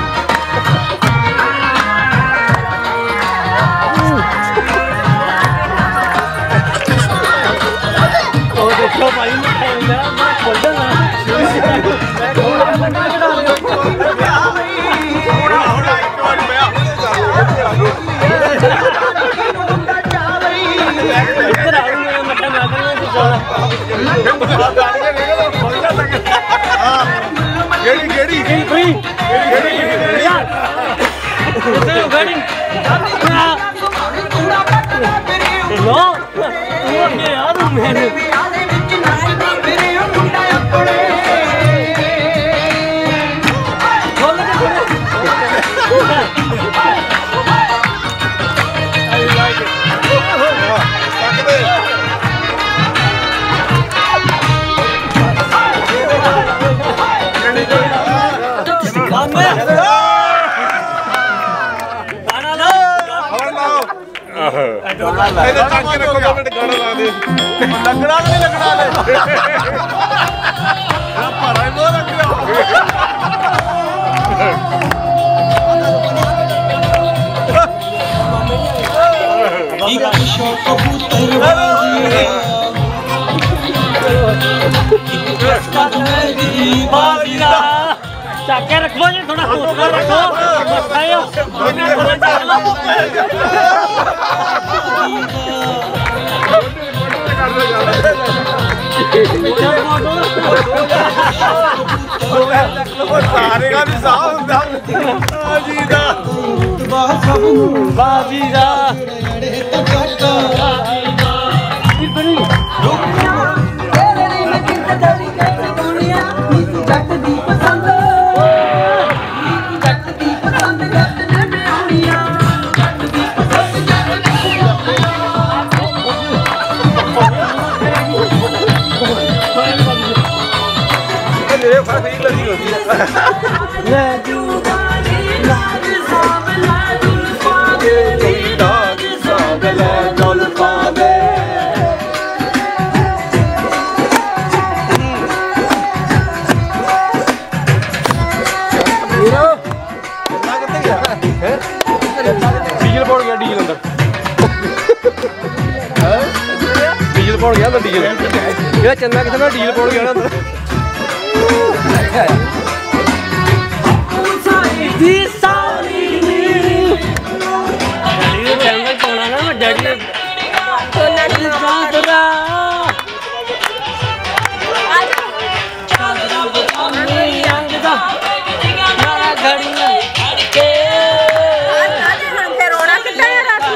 देखो भाई मैं खोल देना मैं थोड़ा बंदा चढ़ा ले थोड़ा थोड़ा एक बार मैं इधर आ गया मतलब मैं हां गेड़ी गेड़ी गेड़ी गेड़ी यार उसे गाड़ी लो वो के यार मैंने लगड़ा नहीं लगड़ा ले भाड़ा ही बहुत चाके रखो जी थोड़ा हौसला रखो सारे का भी साफ होता बाजी दा बाजी दा ਪਾਉਣ ਗਿਆ ਡੀਲ ਜਿਹੜਾ ਚੰਨਾ ਕਿਸੇ ਨਾਲ ਡੀਲ ਪਾਉਣ ਗਿਆ ਨਾ ਦੀ ਸਾਰੀ ਨੀ ਚੰਗਾ ਪਾਉਣਾ ਨਾ ਮੈਂ ਡੈਡੀ ਕੋਨਾ ਦੀ ਚਾਦਰਾ ਆਨੀ ਅੰਗਦਾ ਨਾ ਘੜੀਆਂ ਕੇ ਅੱਜ ਹੁਣ ਫੇਰ ਰੋਣਾ ਕਿੱਦਾਂ ਆ ਰਾਤ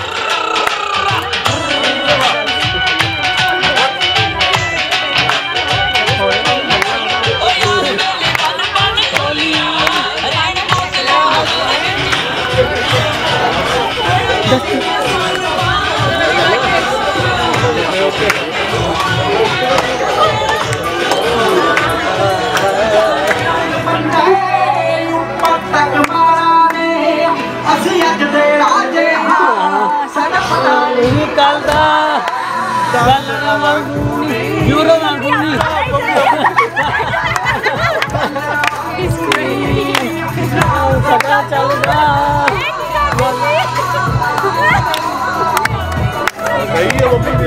ਅਸੀਂ ਅੱਜ ਦੇ ਰਾਜੇ ਹਾਂ ਸਾਡਾ ਪਤਾ ਨਹੀਂ ਚੱਲਦਾ ਗੱਲ ਨਾ ਮੰਗੂ ਨਹੀਂ ਯੂਰੋ ਮੰਗੂ ਨਹੀਂ ਪਤਾ ਚੱਲਦਾ ਸਹੀ ਹੈ ਮੰਮੀ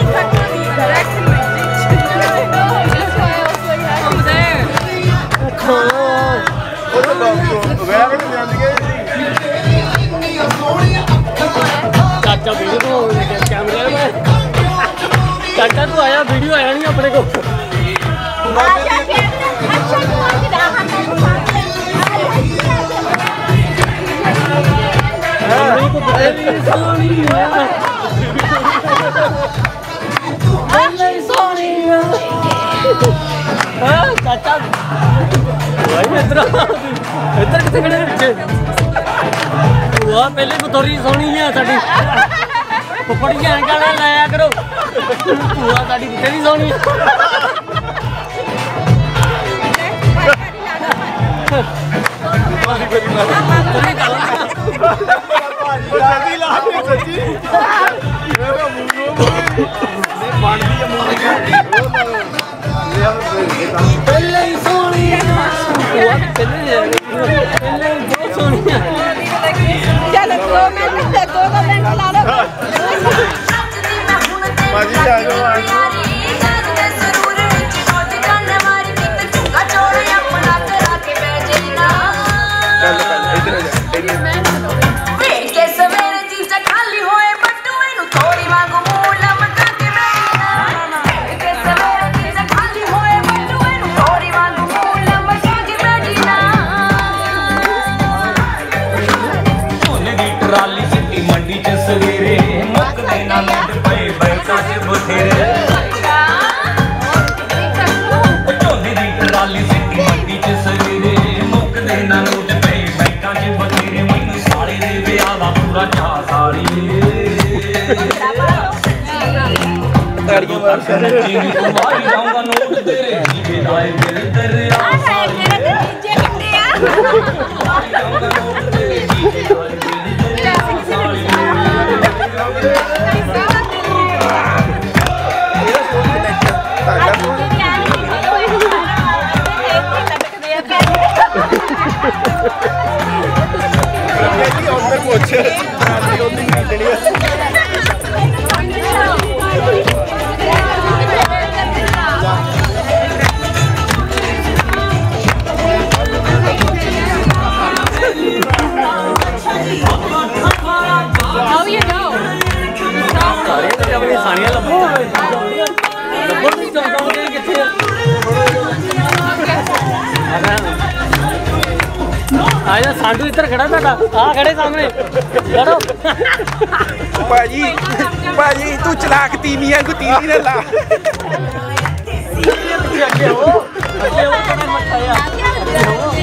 चाचा वीडियो कैमरे में चाचा तू आया वीडियो आया नहीं अपने को चाचा इधर इधर कितने खड़े पीछे वाह पहले बतौरी सोनी है साड़ी पपड़ियां गाना लाया करो वाह साड़ी बतेरी सोनी पहले ही सोनी पहले पहले बहुत सोनी चलो दो मिनट दो दो मिनट ला लो माजी आ जाओ आ जाओ ट्राली सिटी मंडी च सवेरे मुकदे ना लुट पे बैठा च बथेरे झोने दी ट्राली सिटी मंडी च सवेरे मुकदे ना लुट पे बैठा च बथेरे मैनू सारे दे विआह दा पूरा चाह सारी ताड़ियां मार कर जी तुम्हारी जाऊंगा नोट तेरे जीवे दाए दिल दरिया सारी मेरे डीजे कितने आ जाऊंगा नोट तेरे जीवे दाए How you know? आजा सांडू इधर खड़ा था आ खड़े सामने लड़ो भाजी भाजी तू चलाक तीनिया को तीनी ना ला अगे हो अगे हो थोड़ा मत आया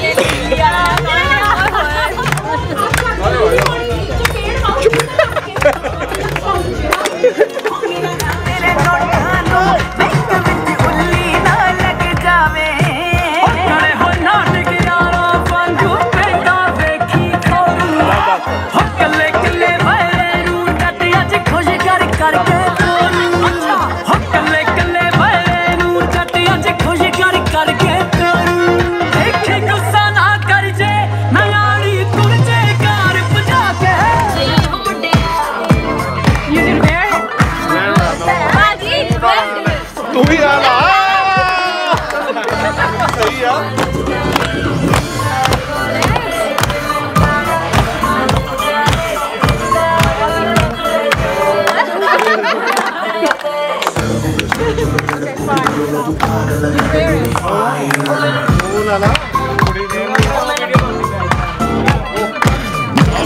करके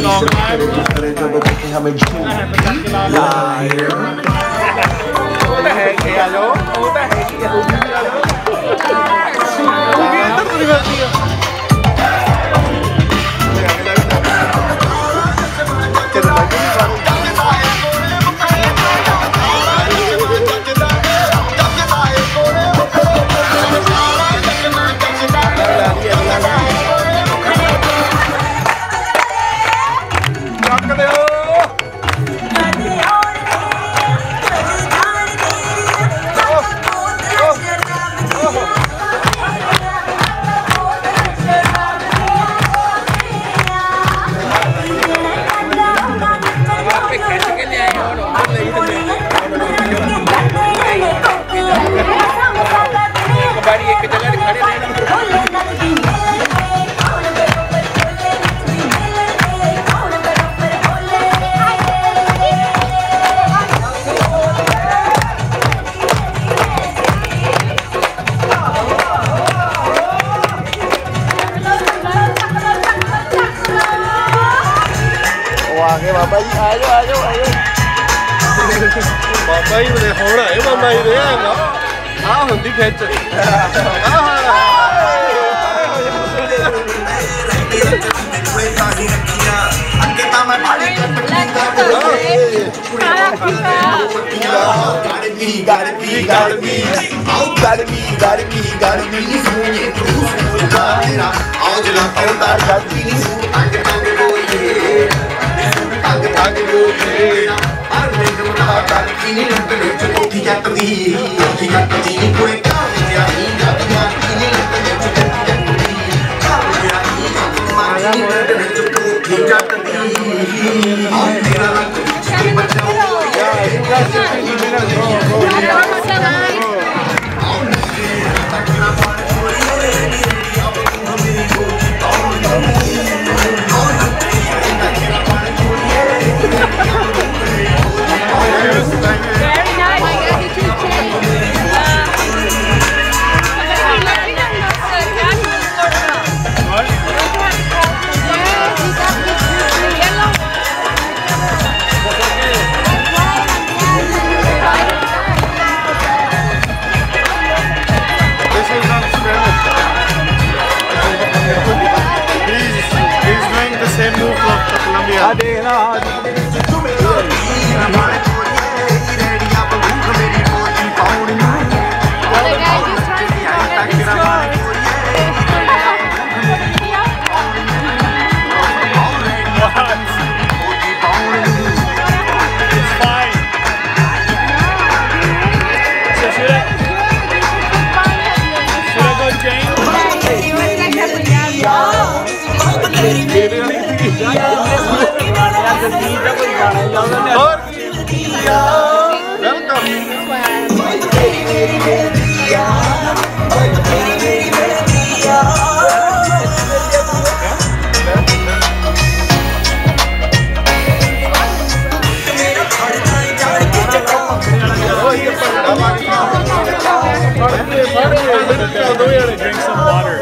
बाबा जी आ जाओ आ जाओ आ जाओ बाबा जी ने होना है बाबा जी ने आ हुंदी खिच Drink some water.